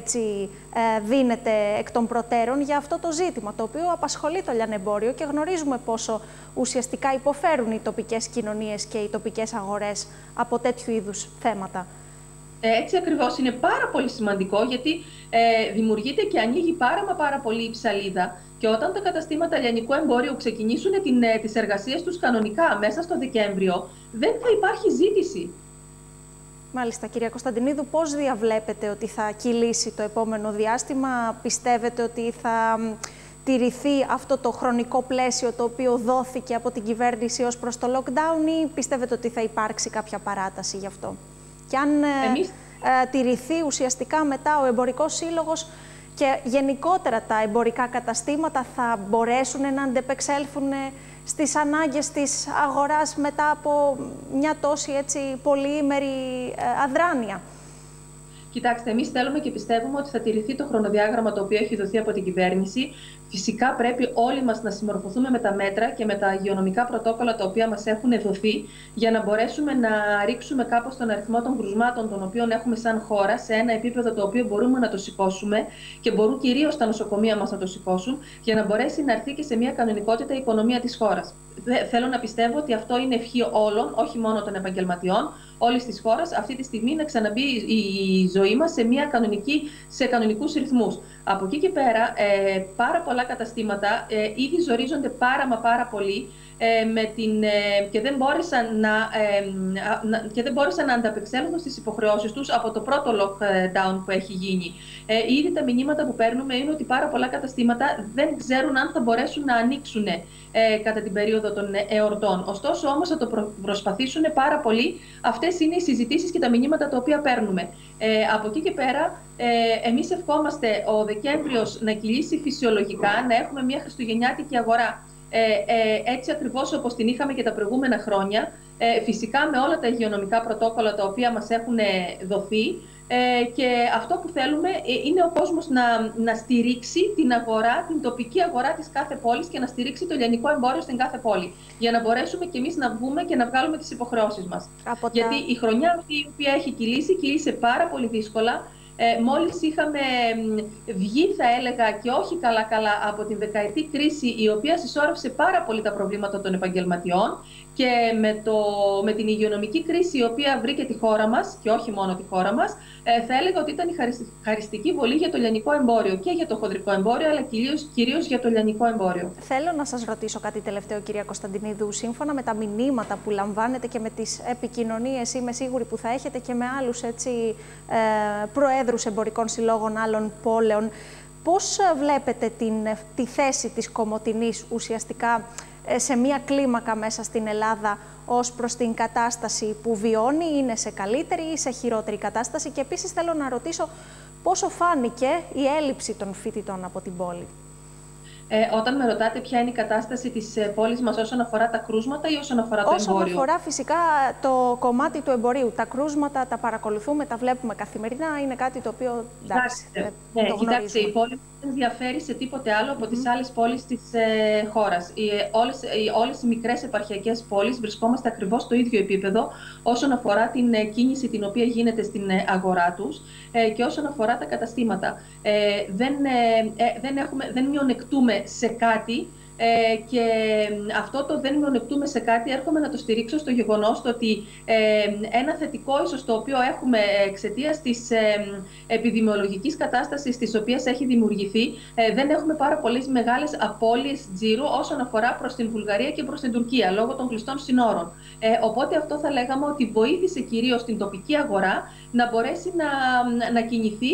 δίνεται εκ των προτέρων για αυτό το ζήτημα, το οποίο απασχολεί το λιανεμπόριο και γνωρίζουμε πόσο ουσιαστικά υποφέρουν οι τοπικές κοινωνίες και οι τοπικές αγορές από τέτοιου είδους θέματα. Έτσι ακριβώς, είναι πάρα πολύ σημαντικό, γιατί δημιουργείται και ανοίγει πάρα πολύ η ψαλίδα, και όταν τα καταστήματα λιανικού εμπόριου ξεκινήσουν τις εργασίες τους κανονικά μέσα στο Δεκέμβριο, δεν θα υπάρχει ζήτηση. Μάλιστα, κυρία Κωνσταντινίδου, πώς διαβλέπετε ότι θα κυλήσει το επόμενο διάστημα? Πιστεύετε ότι θα τηρηθεί αυτό το χρονικό πλαίσιο το οποίο δόθηκε από την κυβέρνηση ως προς το lockdown, ή πιστεύετε ότι θα υπάρξει κάποια παράταση γι' αυτό? Και αν τηρηθεί ουσιαστικά μετά ο Εμπορικός Σύλλογος και γενικότερα τα εμπορικά καταστήματα θα μπορέσουν να αντεπεξέλθουν στις ανάγκες της αγοράς μετά από μια τόση πολυήμερη αδράνεια? Κοιτάξτε, εμείς θέλουμε και πιστεύουμε ότι θα τηρηθεί το χρονοδιάγραμμα το οποίο έχει δοθεί από την κυβέρνηση. Φυσικά πρέπει όλοι μας να συμμορφωθούμε με τα μέτρα και με τα υγειονομικά πρωτόκολλα τα οποία μας έχουν δοθεί, για να μπορέσουμε να ρίξουμε κάπως τον αριθμό των κρουσμάτων των οποίων έχουμε σαν χώρα σε ένα επίπεδο το οποίο μπορούμε να το σηκώσουμε και μπορούν κυρίως τα νοσοκομεία μας να το σηκώσουν, για να μπορέσει να έρθει και σε μια κανονικότητα η οικονομία της χώρας. Θέλω να πιστεύω ότι αυτό είναι ευχή όλων, όχι μόνο των επαγγελματιών, όλης της χώρας, αυτή τη στιγμή να ξαναμπεί η ζωή μας σε κανονικούς ρυθμούς. Από εκεί και πέρα, πάρα πολλά καταστήματα ήδη ζορίζονται πάρα πολύ και δεν μπόρεσαν να ανταπεξέλθουν στις υποχρεώσεις τους από το πρώτο lockdown που έχει γίνει. Ήδη τα μηνύματα που παίρνουμε είναι ότι πάρα πολλά καταστήματα δεν ξέρουν αν θα μπορέσουν να ανοίξουν κατά την περίοδο των εορτών. Ωστόσο όμως θα το προσπαθήσουν πάρα πολύ. Αυτές είναι οι συζητήσεις και τα μηνύματα τα οποία παίρνουμε. Από εκεί και πέρα, εμείς ευχόμαστε ο Δεκέμβριος να κυλήσει φυσιολογικά, να έχουμε μια χριστουγεννιάτικη αγορά έτσι ακριβώς όπως την είχαμε και τα προηγούμενα χρόνια, φυσικά με όλα τα υγειονομικά πρωτόκολλα τα οποία μας έχουν δοθεί, και αυτό που θέλουμε είναι ο κόσμος να στηρίξει την αγορά, την τοπική αγορά της κάθε πόλης, και να στηρίξει το λιανικό εμπόριο στην κάθε πόλη, για να μπορέσουμε κι εμείς να βγούμε και να βγάλουμε τις υποχρεώσεις μας. Γιατί η χρονιά αυτή η οποία έχει κυλήσει πάρα πολύ δύσκολα. Μόλις είχαμε βγει, θα έλεγα, και όχι καλά από την δεκαετή κρίση, η οποία συσσόρευσε πάρα πολύ τα προβλήματα των επαγγελματιών, και με την υγειονομική κρίση η οποία βρήκε τη χώρα μας, και όχι μόνο τη χώρα μας, θα έλεγα ότι ήταν η χαριστική βολή για το λιανικό εμπόριο και για το χοντρικό εμπόριο, αλλά κυρίως για το λιανικό εμπόριο. Θέλω να σας ρωτήσω κάτι τελευταίο, κυρία Κωνσταντινίδου. Σύμφωνα με τα μηνύματα που λαμβάνετε και με τις επικοινωνίες, είμαι σίγουρη που θα έχετε και με άλλους προέδρους εμπορικών συλλόγων άλλων πόλεων, πώς βλέπετε τη θέση της Κομοτηνής ουσιαστικά σε μία κλίμακα μέσα στην Ελλάδα ως προς την κατάσταση που βιώνει, είναι σε καλύτερη ή σε χειρότερη κατάσταση? Και επίσης θέλω να ρωτήσω πόσο φάνηκε η έλλειψη των φοιτητών από την πόλη. Όταν με ρωτάτε ποια είναι η κατάσταση της πόλης μας όσον αφορά τα κρούσματα ή όσον αφορά το εμπόριο? Όσον αφορά φυσικά το κομμάτι του εμπορίου. Τα κρούσματα τα παρακολουθούμε, τα βλέπουμε καθημερινά. Είναι κάτι το οποίο το κοιτάξτε, η πόλη δεν διαφέρει σε τίποτε άλλο από τις άλλες πόλεις της χώρας. Όλες οι μικρές επαρχιακές πόλεις βρισκόμαστε ακριβώς στο ίδιο επίπεδο όσον αφορά την κίνηση την οποία γίνεται στην αγορά τους και όσον αφορά τα καταστήματα. Δεν μειονεκτούμε σε κάτι, και αυτό το δεν μειονεκτούμε σε κάτι έρχομαι να το στηρίξω στο γεγονός ότι ένα θετικό ίσως το οποίο έχουμε εξαιτίας της επιδημιολογικής κατάστασης της οποίας έχει δημιουργηθεί, δεν έχουμε πάρα πολλές μεγάλες απώλειες τζίρου όσον αφορά προς την Βουλγαρία και προς την Τουρκία λόγω των κλειστών συνόρων. Οπότε αυτό θα λέγαμε ότι βοήθησε κυρίως την τοπική αγορά να μπορέσει να κινηθεί,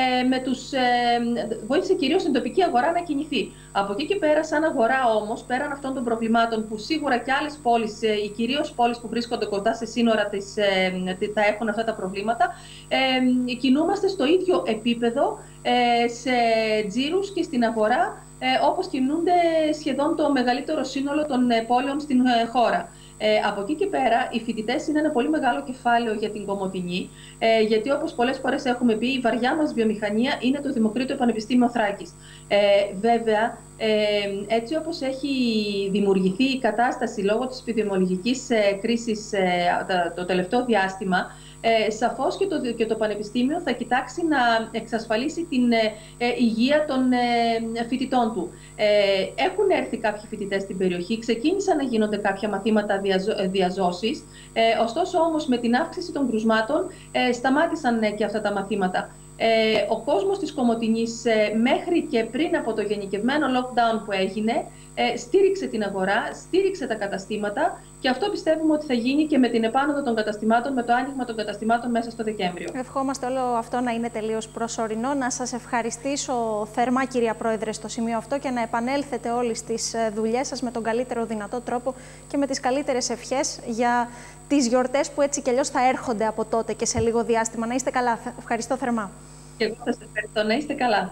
βοήθησε κυρίως την τοπική αγορά να κινηθεί. Από εκεί και πέρα, σαν αγορά όμως, πέραν αυτών των προβλημάτων που σίγουρα και άλλες πόλεις, οι κυρίως πόλεις που βρίσκονται κοντά σε σύνορα τα έχουν αυτά τα προβλήματα, κινούμαστε στο ίδιο επίπεδο σε τζίρους και στην αγορά, όπως κινούνται σχεδόν το μεγαλύτερο σύνολο των πόλεων στην χώρα. Από εκεί και πέρα, οι φοιτητές είναι ένα πολύ μεγάλο κεφάλαιο για την Κομοτηνή, γιατί όπως πολλές φορές έχουμε πει, η βαριά μας βιομηχανία είναι το Δημοκρίτιο Πανεπιστήμιο Θράκης. Βέβαια, έτσι όπως έχει δημιουργηθεί η κατάσταση λόγω της επιδημιολογικής κρίσης το τελευταίο διάστημα, σαφώς και το Πανεπιστήμιο θα κοιτάξει να εξασφαλίσει την υγεία των φοιτητών του. Έχουν έρθει κάποιοι φοιτητές στην περιοχή, ξεκίνησαν να γίνονται κάποια μαθήματα διαζώσης, ωστόσο όμως με την αύξηση των κρουσμάτων σταμάτησαν και αυτά τα μαθήματα. Ο κόσμος της Κομοτηνής μέχρι και πριν από το γενικευμένο lockdown που έγινε στήριξε την αγορά, στήριξε τα καταστήματα και αυτό πιστεύουμε ότι θα γίνει και με την επάνωδο των καταστημάτων, με το άνοιγμα των καταστημάτων μέσα στο Δεκέμβριο. Ευχόμαστε όλο αυτό να είναι τελείως προσωρινό. Να σας ευχαριστήσω θερμά, κυρία Πρόεδρε, στο σημείο αυτό και να επανέλθετε όλοι στις δουλειές σας με τον καλύτερο δυνατό τρόπο και με τις καλύτερες ευχές για τις γιορτές που έτσι κι αλλιώς θα έρχονται από τότε και σε λίγο διάστημα. Να είστε καλά. Ευχαριστώ θερμά. Και εγώ σας ευχαριστώ. Να είστε καλά.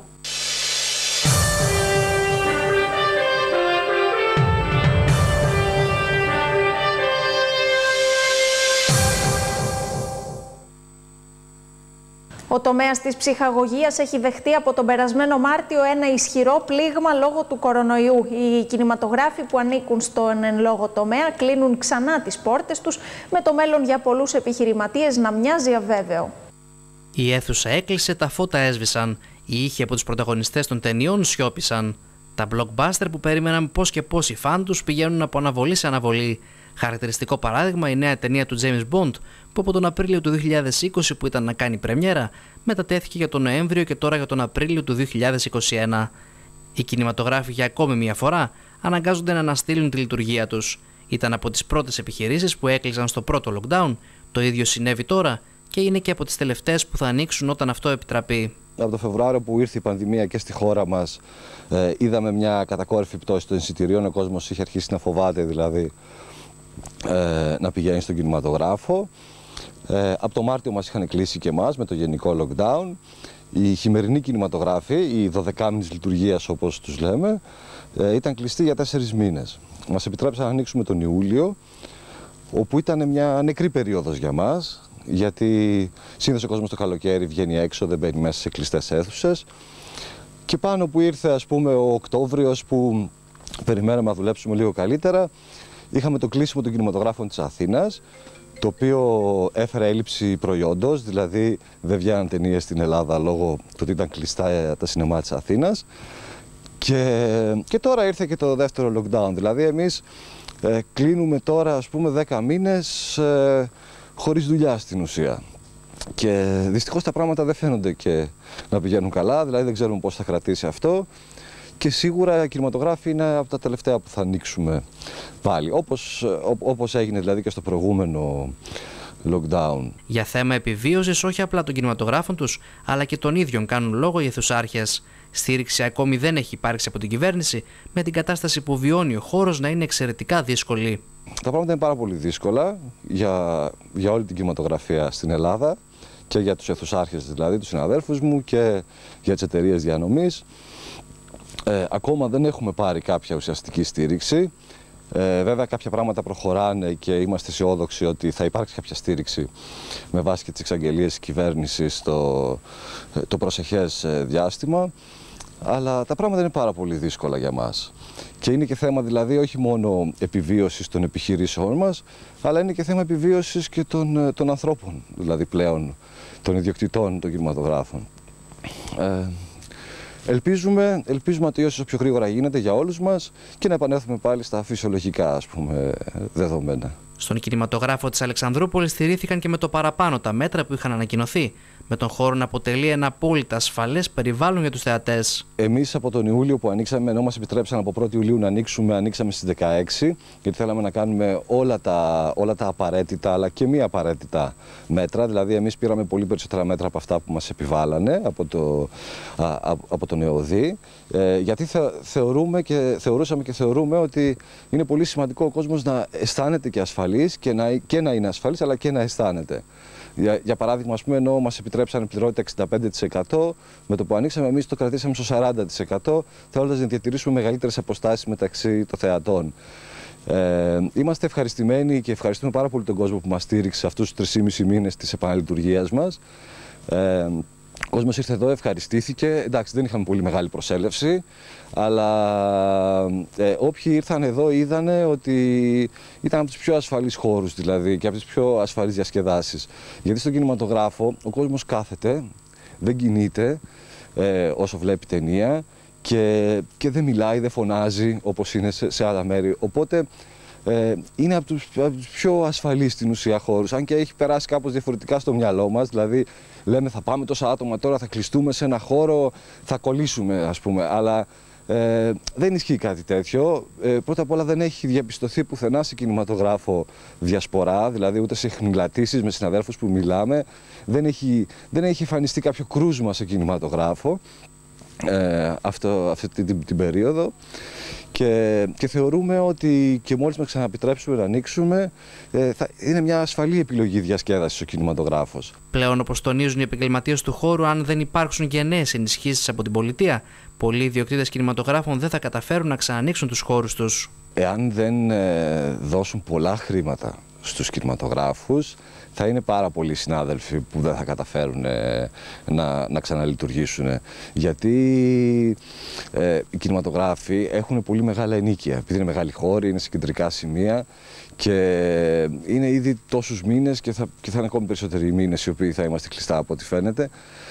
Ο τομέας της ψυχαγωγίας έχει δεχτεί από τον περασμένο Μάρτιο ένα ισχυρό πλήγμα λόγω του κορονοϊού. Οι κινηματογράφοι που ανήκουν στον εν λόγω τομέα κλείνουν ξανά τις πόρτες τους, με το μέλλον για πολλούς επιχειρηματίες να μοιάζει αβέβαιο. Η αίθουσα έκλεισε, τα φώτα έσβησαν. Οι ήχοι από τους πρωταγωνιστές των ταινιών σιώπησαν. Τα blockbuster που περίμεναν πώς και πώς οι φαν τους πηγαίνουν από αναβολή σε αναβολή. Χαρακτηριστικό παράδειγμα η νέα ταινία του James Bond, που από τον Απρίλιο του 2020 που ήταν να κάνει πρεμιέρα, μετατέθηκε για τον Νοέμβριο και τώρα για τον Απρίλιο του 2021. Οι κινηματογράφοι για ακόμη μια φορά αναγκάζονται να αναστείλουν τη λειτουργία τους. Ήταν από τις πρώτες επιχειρήσεις που έκλεισαν στο πρώτο lockdown, το ίδιο συνέβη τώρα και είναι και από τις τελευταίες που θα ανοίξουν όταν αυτό επιτραπεί. Από το Φεβρουάριο που ήρθε η πανδημία και στη χώρα μας, είδαμε μια κατακόρυφη πτώση των εισιτηρίων. Ο κόσμος είχε αρχίσει να φοβάται δηλαδή να πηγαίνει στον κινηματογράφο. Από το Μάρτιο μας είχαν κλείσει και εμάς με το γενικό lockdown. Οι χειμερινοί κινηματογράφοι, οι 12 λειτουργίας όπως τους λέμε, ήταν κλειστοί για 4 μήνες. Μας επιτρέψαν να ανοίξουμε τον Ιούλιο, όπου ήταν μια νεκρή περίοδος για μας, γιατί συνήθως ο κόσμος το καλοκαίρι βγαίνει έξω, δεν μπαίνει μέσα σε κλειστές αίθουσες. Και πάνω που ήρθε ας πούμε ο Οκτώβριος που περιμέναμε να δουλέψουμε λίγο καλύτερα, είχαμε το κλείσιμο των κινηματογράφων της Αθήνας, το οποίο έφερε έλλειψη προϊόντος, δηλαδή δεν βγαίναν ταινίες στην Ελλάδα λόγω του ότι ήταν κλειστά τα σινεμά της Αθήνας. Και τώρα ήρθε και το δεύτερο lockdown, δηλαδή εμείς κλείνουμε τώρα ας πούμε 10 μήνες χωρίς δουλειά στην ουσία. Και δυστυχώς τα πράγματα δεν φαίνονται και να πηγαίνουν καλά, δηλαδή δεν ξέρουμε πώς θα κρατήσει αυτό. Και σίγουρα οι κινηματογράφοι είναι από τα τελευταία που θα ανοίξουμε πάλι, όπως έγινε δηλαδή και στο προηγούμενο lockdown. Για θέμα επιβίωσης όχι απλά των κινηματογράφων τους, αλλά και των ίδιων κάνουν λόγο οι αιθουσάρχες. Στήριξη ακόμη δεν έχει υπάρξει από την κυβέρνηση, με την κατάσταση που βιώνει ο χώρος να είναι εξαιρετικά δύσκολη. Τα πράγματα είναι πάρα πολύ δύσκολα για όλη την κινηματογραφία στην Ελλάδα και για τους αιθουσάρχες, δηλαδή τους συναδέλφους μου, και για τις εταιρείες διανομής. Ακόμα δεν έχουμε πάρει κάποια ουσιαστική στήριξη. Βέβαια κάποια πράγματα προχωράνε και είμαστε αισιόδοξοι ότι θα υπάρξει κάποια στήριξη με βάση και τις εξαγγελίες της κυβέρνησης το προσεχές διάστημα. Αλλά τα πράγματα είναι πάρα πολύ δύσκολα για μας. Και είναι και θέμα δηλαδή όχι μόνο επιβίωσης των επιχειρήσεών μας, αλλά είναι και θέμα επιβίωσης και των ανθρώπων, δηλαδή πλέον των ιδιοκτητών των κινηματογράφων. Ελπίζουμε ότι όσο πιο γρήγορα γίνεται για όλους μας και να επανέλθουμε πάλι στα φυσιολογικά, ας πούμε, δεδομένα. Στον κινηματογράφο της Αλεξανδρούπολης στηρίθηκαν και με το παραπάνω τα μέτρα που είχαν ανακοινωθεί, με τον χώρο να αποτελεί ένα απόλυτα ασφαλές περιβάλλον για τους θεατές. Εμείς από τον Ιούλιο που ανοίξαμε, ενώ μας επιτρέψαν από 1η Ιουλίου να ανοίξαμε στις 16, γιατί θέλαμε να κάνουμε όλα τα απαραίτητα αλλά και μη απαραίτητα μέτρα. Δηλαδή, εμείς πήραμε πολύ περισσότερα μέτρα από αυτά που μας επιβάλλανε από τον ΕΟΔΗ, γιατί θεωρούσαμε και θεωρούμε ότι είναι πολύ σημαντικό ο κόσμος να αισθάνεται και ασφαλής και να είναι ασφαλής, αλλά και να αισθάνεται. Για παράδειγμα, ας πούμε, ενώ μας επιτρέψανε πληρότητα 65%, με το που ανοίξαμε εμείς το κρατήσαμε στο 40%, θέλοντας να διατηρήσουμε μεγαλύτερες αποστάσεις μεταξύ των θεατών. Είμαστε ευχαριστημένοι και ευχαριστούμε πάρα πολύ τον κόσμο που μας στήριξε αυτούς τους 3,5 μήνες της επαναλειτουργίας μας. Ο κόσμος ήρθε εδώ, ευχαριστήθηκε. Εντάξει, δεν είχαμε πολύ μεγάλη προσέλευση, αλλά όποιοι ήρθαν εδώ είδανε ότι ήταν από τους πιο ασφαλείς χώρους, δηλαδή, και από τις πιο ασφαλείς διασκεδάσεις. Γιατί στον κινηματογράφο ο κόσμος κάθεται, δεν κινείται όσο βλέπει ταινία και δεν μιλάει, δεν φωνάζει όπως είναι σε άλλα μέρη. Οπότε είναι από τους πιο ασφαλείς στην ουσία χώρους, αν και έχει περάσει κάπως διαφορετικά στο μυαλό μας, δηλαδή λέμε θα πάμε τόσα άτομα τώρα, θα κλειστούμε σε ένα χώρο, θα κολλήσουμε, ας πούμε, αλλά δεν ισχύει κάτι τέτοιο. Πρώτα απ' όλα δεν έχει διαπιστωθεί πουθενά σε κινηματογράφο διασπορά, δηλαδή ούτε σε χνηλατήσεις με συναδέλφους που μιλάμε, δεν έχει εμφανιστεί κάποιο κρούσμα σε κινηματογράφο αυτή την περίοδο. Και θεωρούμε ότι και μόλις μας ξαναεπιτρέψουμε να ανοίξουμε, θα είναι μια ασφαλή επιλογή διασκέδασης ο κινηματογράφος. Πλέον, όπως τονίζουν οι επαγγελματίες του χώρου, αν δεν υπάρξουν και νέες ενισχύσεις από την πολιτεία, πολλοί ιδιοκτήτες κινηματογράφων δεν θα καταφέρουν να ξανανοίξουν τους χώρους τους. Εάν δεν δώσουν πολλά χρήματα στους κινηματογράφους, θα είναι πάρα πολλοί συνάδελφοι που δεν θα καταφέρουν να ξαναλειτουργήσουν. Γιατί οι κινηματογράφοι έχουν πολύ μεγάλα ενοίκια, επειδή είναι μεγάλοι χώροι, είναι σε κεντρικά σημεία και είναι ήδη τόσους μήνες και θα είναι ακόμη περισσότεροι μήνες οι οποίοι θα είμαστε κλειστά από ό,τι φαίνεται.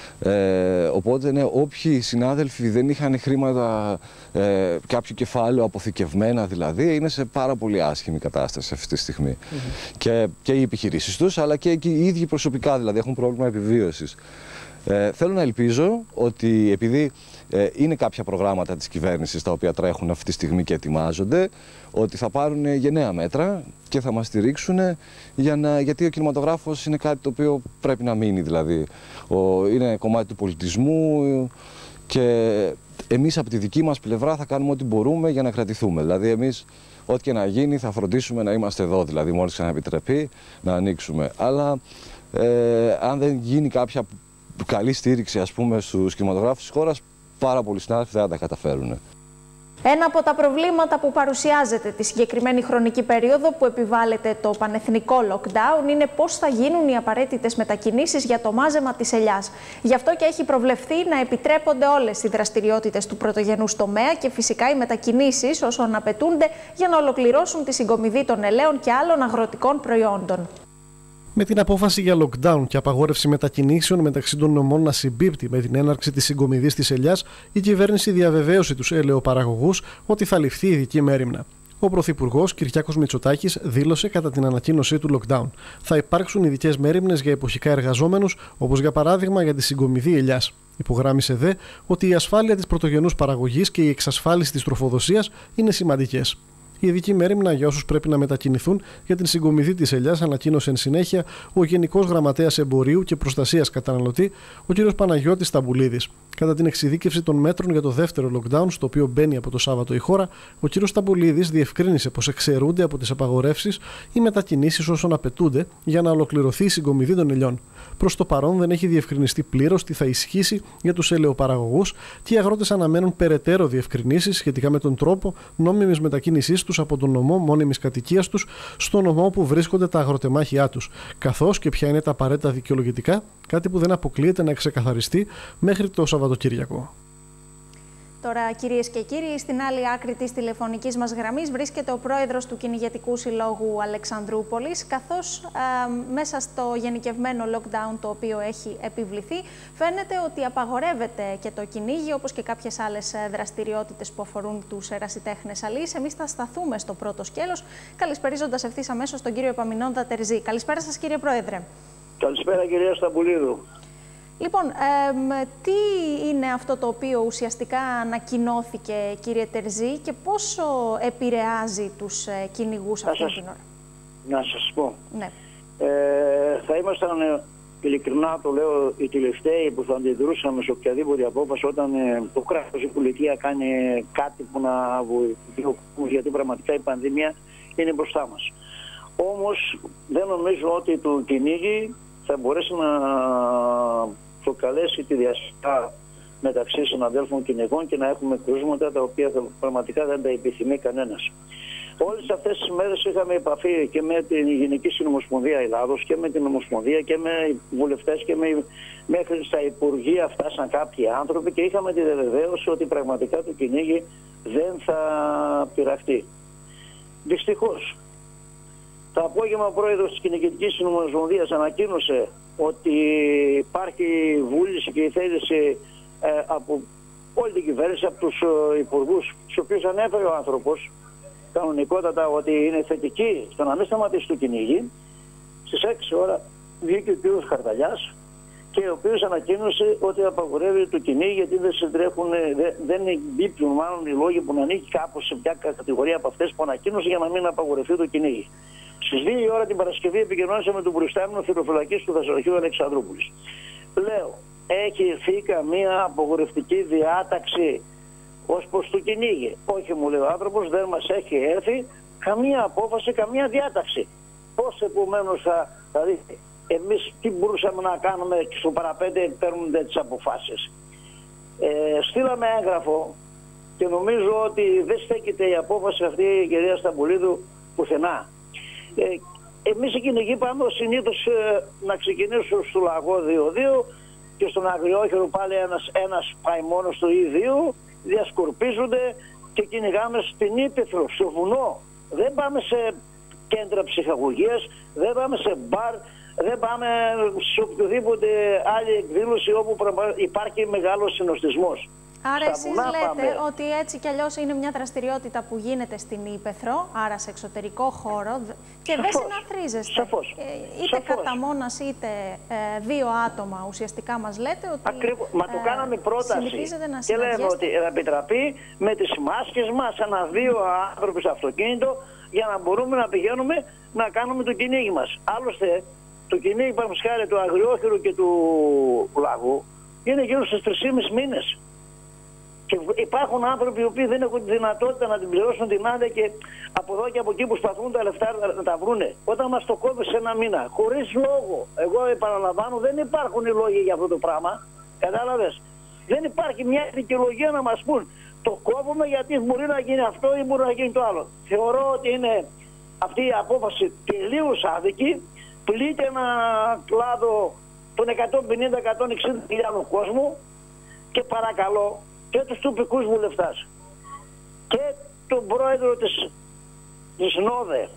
Οπότε ναι, όποιοι συνάδελφοι δεν είχαν χρήματα, κάποιο κεφάλαιο αποθηκευμένα δηλαδή, είναι σε πάρα πολύ άσχημη κατάσταση αυτή τη στιγμή. Και οι επιχειρήσεις τους, αλλά και οι ίδιοι προσωπικά, δηλαδή έχουν πρόβλημα επιβίωσης. Θέλω να ελπίζω ότι επειδή είναι κάποια προγράμματα της κυβέρνησης τα οποία τρέχουν αυτή τη στιγμή και ετοιμάζονται, ότι θα πάρουν γενναία μέτρα και θα μας στηρίξουν, γιατί ο κινηματογράφος είναι κάτι το οποίο πρέπει να μείνει, δηλαδή. Είναι κομμάτι του πολιτισμού και εμείς από τη δική μας πλευρά θα κάνουμε ό,τι μπορούμε για να κρατηθούμε. Δηλαδή εμείς ό,τι και να γίνει θα φροντίσουμε να είμαστε εδώ, δηλαδή μόλις ξαναεπιτρεπεί να ανοίξουμε. Αλλά αν δεν γίνει κάποια καλή στήριξη, ας πούμε, στους κινηματογράφους της χώρας, πάρα πολλοί συνάδελφοι δεν θα τα καταφέρουν. Ένα από τα προβλήματα που παρουσιάζεται τη συγκεκριμένη χρονική περίοδο που επιβάλλεται το πανεθνικό lockdown είναι πώς θα γίνουν οι απαραίτητες μετακινήσεις για το μάζεμα της ελιάς. Γι' αυτό και έχει προβλεφθεί να επιτρέπονται όλες οι δραστηριότητες του πρωτογενούς τομέα και φυσικά οι μετακινήσεις όσων απαιτούνται για να ολοκληρώσουν τη συγκομιδή των ελαίων και άλλων αγροτικών προϊόντων. Με την απόφαση για lockdown και απαγόρευση μετακινήσεων μεταξύ των νομών να συμπίπτει με την έναρξη της συγκομιδής της ελιάς, η κυβέρνηση διαβεβαίωσε τους ελαιοπαραγωγούς ότι θα ληφθεί ειδική μέριμνα. Ο Πρωθυπουργός Κυριάκος Μητσοτάκης δήλωσε κατά την ανακοίνωσή του lockdown: θα υπάρξουν ειδικές μέριμνες για εποχικά εργαζόμενους, όπως για παράδειγμα για τη συγκομιδή ελιάς. Υπογράμμισε δε ότι η ασφάλεια της πρωτογενούς παραγωγής και η εξασφάλιση της τροφοδοσίας είναι σημαντικές. Η ειδική μέριμνα για όσους πρέπει να μετακινηθούν για την συγκομιδή της ελιάς ανακοίνωσε εν συνέχεια ο Γενικός Γραμματέας Εμπορίου και Προστασίας Καταναλωτή, ο κ. Παναγιώτης Ταμπουλίδης. Κατά την εξειδίκευση των μέτρων για το δεύτερο lockdown, στο οποίο μπαίνει από το Σάββατο η χώρα, ο κ. Ταμπουλίδης διευκρίνησε πως εξαιρούνται από τις απαγορεύσεις οι μετακινήσεις όσων απαιτούνται για να ολοκληρωθεί η συγκομιδή των ελιών. Προς το παρόν δεν έχει διευκρινιστεί πλήρως τι θα ισχύσει για τους ελαιοπαραγωγούς και οι αγρότες αναμένουν περαιτέρω διευκρινήσεις σχετικά με τον τρόπο νόμιμης μετακίνησής τους από τον νομό μόνιμης κατοικίας τους στο νομό που βρίσκονται τα αγροτεμάχια τους, καθώς και ποια είναι τα απαραίτητα δικαιολογητικά, κάτι που δεν αποκλείεται να ξεκαθαριστεί μέχρι το Σαββατοκύριακο. Τώρα, κυρίες και κύριοι, στην άλλη άκρη της τηλεφωνικής μας γραμμής βρίσκεται ο πρόεδρος του Κυνηγετικού Συλλόγου Αλεξανδρούπολης, καθώς μέσα στο γενικευμένο lockdown το οποίο έχει επιβληθεί, φαίνεται ότι απαγορεύεται και το κυνήγι, όπως και κάποιες άλλες δραστηριότητες που αφορούν τους ερασιτέχνες αλείς. Εμείς θα σταθούμε στο πρώτο σκέλος, καλησπερίζοντας ευθύς αμέσως τον κύριο Επαμινόντα Τερζή. Καλησπέρα σας, κύριε Πρόεδρε. Καλησπέρα, κυρία Σταμπουλίδου. Λοιπόν, τι είναι αυτό το οποίο ουσιαστικά ανακοινώθηκε, κύριε Τερζή, και πόσο επηρεάζει τους κυνηγούς αυτή την ώρα? Να σας πω. Ναι. Θα ήμασταν, ειλικρινά το λέω, οι τελευταίοι που θα αντιδρούσαμε σε οποιαδήποτε απόφαση όταν το κράτος, η πολιτεία κάνει κάτι που να βοηθήσει, γιατί πραγματικά η πανδημία είναι μπροστά μας. Όμως δεν νομίζω ότι το κυνήγι θα μπορέσει να προκαλέσει τη διασπορά μεταξύ συναδέλφων κυνηγών και να έχουμε κρούσματα τα οποία πραγματικά δεν τα επιθυμεί κανένας. Όλες αυτές τις μέρες είχαμε επαφή και με την Γενική Συνομοσπονδία Ελλάδος και με την Ομοσπονδία και με βουλευτές και μέχρι στα Υπουργεία φτάσαν κάποιοι άνθρωποι και είχαμε τη διαβεβαίωση ότι πραγματικά το κυνήγι δεν θα πειραχτεί. Δυστυχώς, το απόγευμα ο πρόεδρος της Κυνηγετικής Συνομοσπονδίας ανακοίνωσε ότι υπάρχει βούληση και η θέληση από όλη την κυβέρνηση, από τους υπουργούς, στους οποίους ανέφερε ο άνθρωπος κανονικότατα ότι είναι θετική στο να μην σταματήσει το κυνήγι. Στις 6 ώρα βγήκε ο κ. Χαρταλιάς και ο οποίος ανακοίνωσε ότι απαγορεύει το κυνήγι γιατί δεν εμπίπτουν μάλλον οι λόγοι που να ανήκει κάπως σε μια κατηγορία από αυτές που ανακοίνωσε για να μην απαγορευτεί το κυνήγι. Στις 2 η ώρα την Παρασκευή επικοινώνησα με τον προϊστάμενο θηροφυλακής του Θεσσαλονικού Αλεξανδρούπολης. Λέω, έχει έρθει καμία απαγορευτική διάταξη ως προς το κυνήγι? Όχι, μου λέει ο άνθρωπος, δεν μας έχει έρθει καμία απόφαση, καμία διάταξη. Πώς επομένως δηλαδή εμείς τι μπορούσαμε να κάνουμε και στο παραπέντε παίρνονται τις αποφάσεις? Στείλαμε έγγραφο και νομίζω ότι δεν στέκεται η απόφαση αυτή, κυρία Σταμπουλίδου, πουθενά. Εμείς οι κυνηγοί πάμε συνήθως να ξεκινήσουμε στο Λαγό 2-2 και στον Αγριόχειρο πάλι ένας πάει μόνο στο E2, διασκορπίζονται και κυνηγάμε στην Ύπαιθρο, στο βουνό. Δεν πάμε σε κέντρα ψυχαγωγίας, δεν πάμε σε μπαρ, δεν πάμε σε οποιοδήποτε άλλη εκδήλωση όπου υπάρχει μεγάλος συνοστισμός. Άρα εσείς λέτε ότι έτσι κι αλλιώς είναι μια δραστηριότητα που γίνεται στην Ύπαιθρο, άρα σε εξωτερικό χώρο και δεν συναθρίζεστε. Σαφώς. Είτε κατά μόνας είτε 2 άτομα ουσιαστικά μας λέτε ότι ακριβώς. Μα το κάναμε πρόταση και λέμε ότι θα επιτραπεί με τις μάσκες μας 1-2 άνθρωποι στο αυτοκίνητο για να μπορούμε να πηγαίνουμε να κάνουμε το κυνήγι μας. Άλλωστε το κυνήγι παραδείγματος του Αγριόχειρου και του Λαγού είναι γύρω στους 3,5 μήνες. Και υπάρχουν άνθρωποι οι οποίοι δεν έχουν τη δυνατότητα να την πληρώσουν την άδεια και από εδώ και από εκεί προσπαθούν τα λεφτά να τα βρούνε. Όταν μας το κόβει σε 1 μήνα, χωρίς λόγο, εγώ επαναλαμβάνω, δεν υπάρχουν οι λόγοι για αυτό το πράγμα. Κατάλαβες? Δεν υπάρχει μια δικαιολογία να μας πούν το κόβουμε γιατί μπορεί να γίνει αυτό ή μπορεί να γίνει το άλλο. Θεωρώ ότι είναι αυτή η απόφαση τελείως άδικη, πλήττει ένα κλάδο των 150-160.000 κόσμου και παρακαλώ και τους τοπικούς βουλευτάς και τον πρόεδρο της ΝΟΔΕ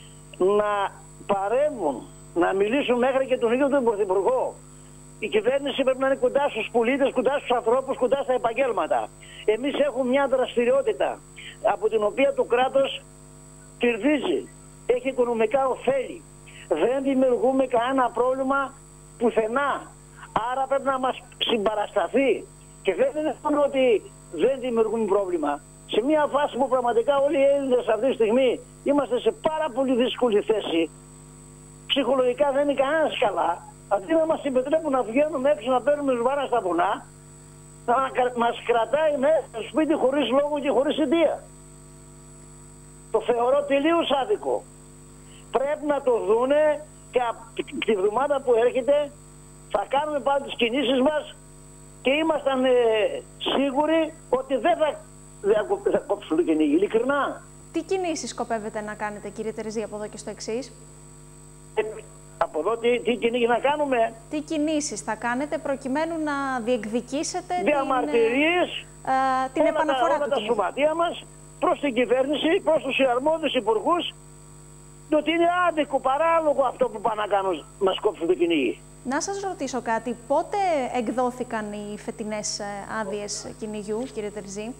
να παρέμβουν, να μιλήσουν μέχρι και τον ίδιο τον Πρωθυπουργό. Η κυβέρνηση πρέπει να είναι κοντά στους πολίτες, κοντά στους ανθρώπους, κοντά στα επαγγέλματα. Εμείς έχουμε μια δραστηριότητα από την οποία το κράτος κερδίζει, έχει οικονομικά ωφέλη. Δεν δημιουργούμε κανένα πρόβλημα πουθενά. Άρα πρέπει να μας συμπαρασταθεί. Και δεν είναι μόνο ότι δεν δημιουργούν πρόβλημα. σε μια φάση που πραγματικά όλοι οι Έλληνες αυτή τη στιγμή είμαστε σε πάρα πολύ δύσκολη θέση. Ψυχολογικά δεν είναι κανένας καλά. Αντί να μας επιτρέπουν να βγαίνουμε έξω να παίρνουμε σβάρα στα βουνά, μας κρατάει μέσα στο σπίτι χωρίς λόγο και χωρίς αιτία. Το θεωρώ τελείως άδικο. Πρέπει να το δούνε και τη βδομάδα που έρχεται θα κάνουμε πάλι τις κινήσεις μας και ήμασταν σίγουροι ότι δεν θα κόψουν το κυνήγι, ειλικρινά. Τι κινήσεις σκοπεύετε να κάνετε, κύριε Τερζή, από εδώ και στο εξής? Από εδώ τι κυνήγι να κάνουμε? Τι κινήσεις θα κάνετε προκειμένου να διεκδικήσετε διαμαρτυρίες, την επαναφορά όλα τα σωματεία μας προς την κυβέρνηση, προς τους αρμόδιους υπουργούς, ότι είναι άδικο, παράλογο αυτό που πάνε να κάνουν, μας κόψουν το κυνήγι. Να σας ρωτήσω κάτι, πότε εκδόθηκαν οι φετινές άδειες κυνηγιού, κύριε Τερζή?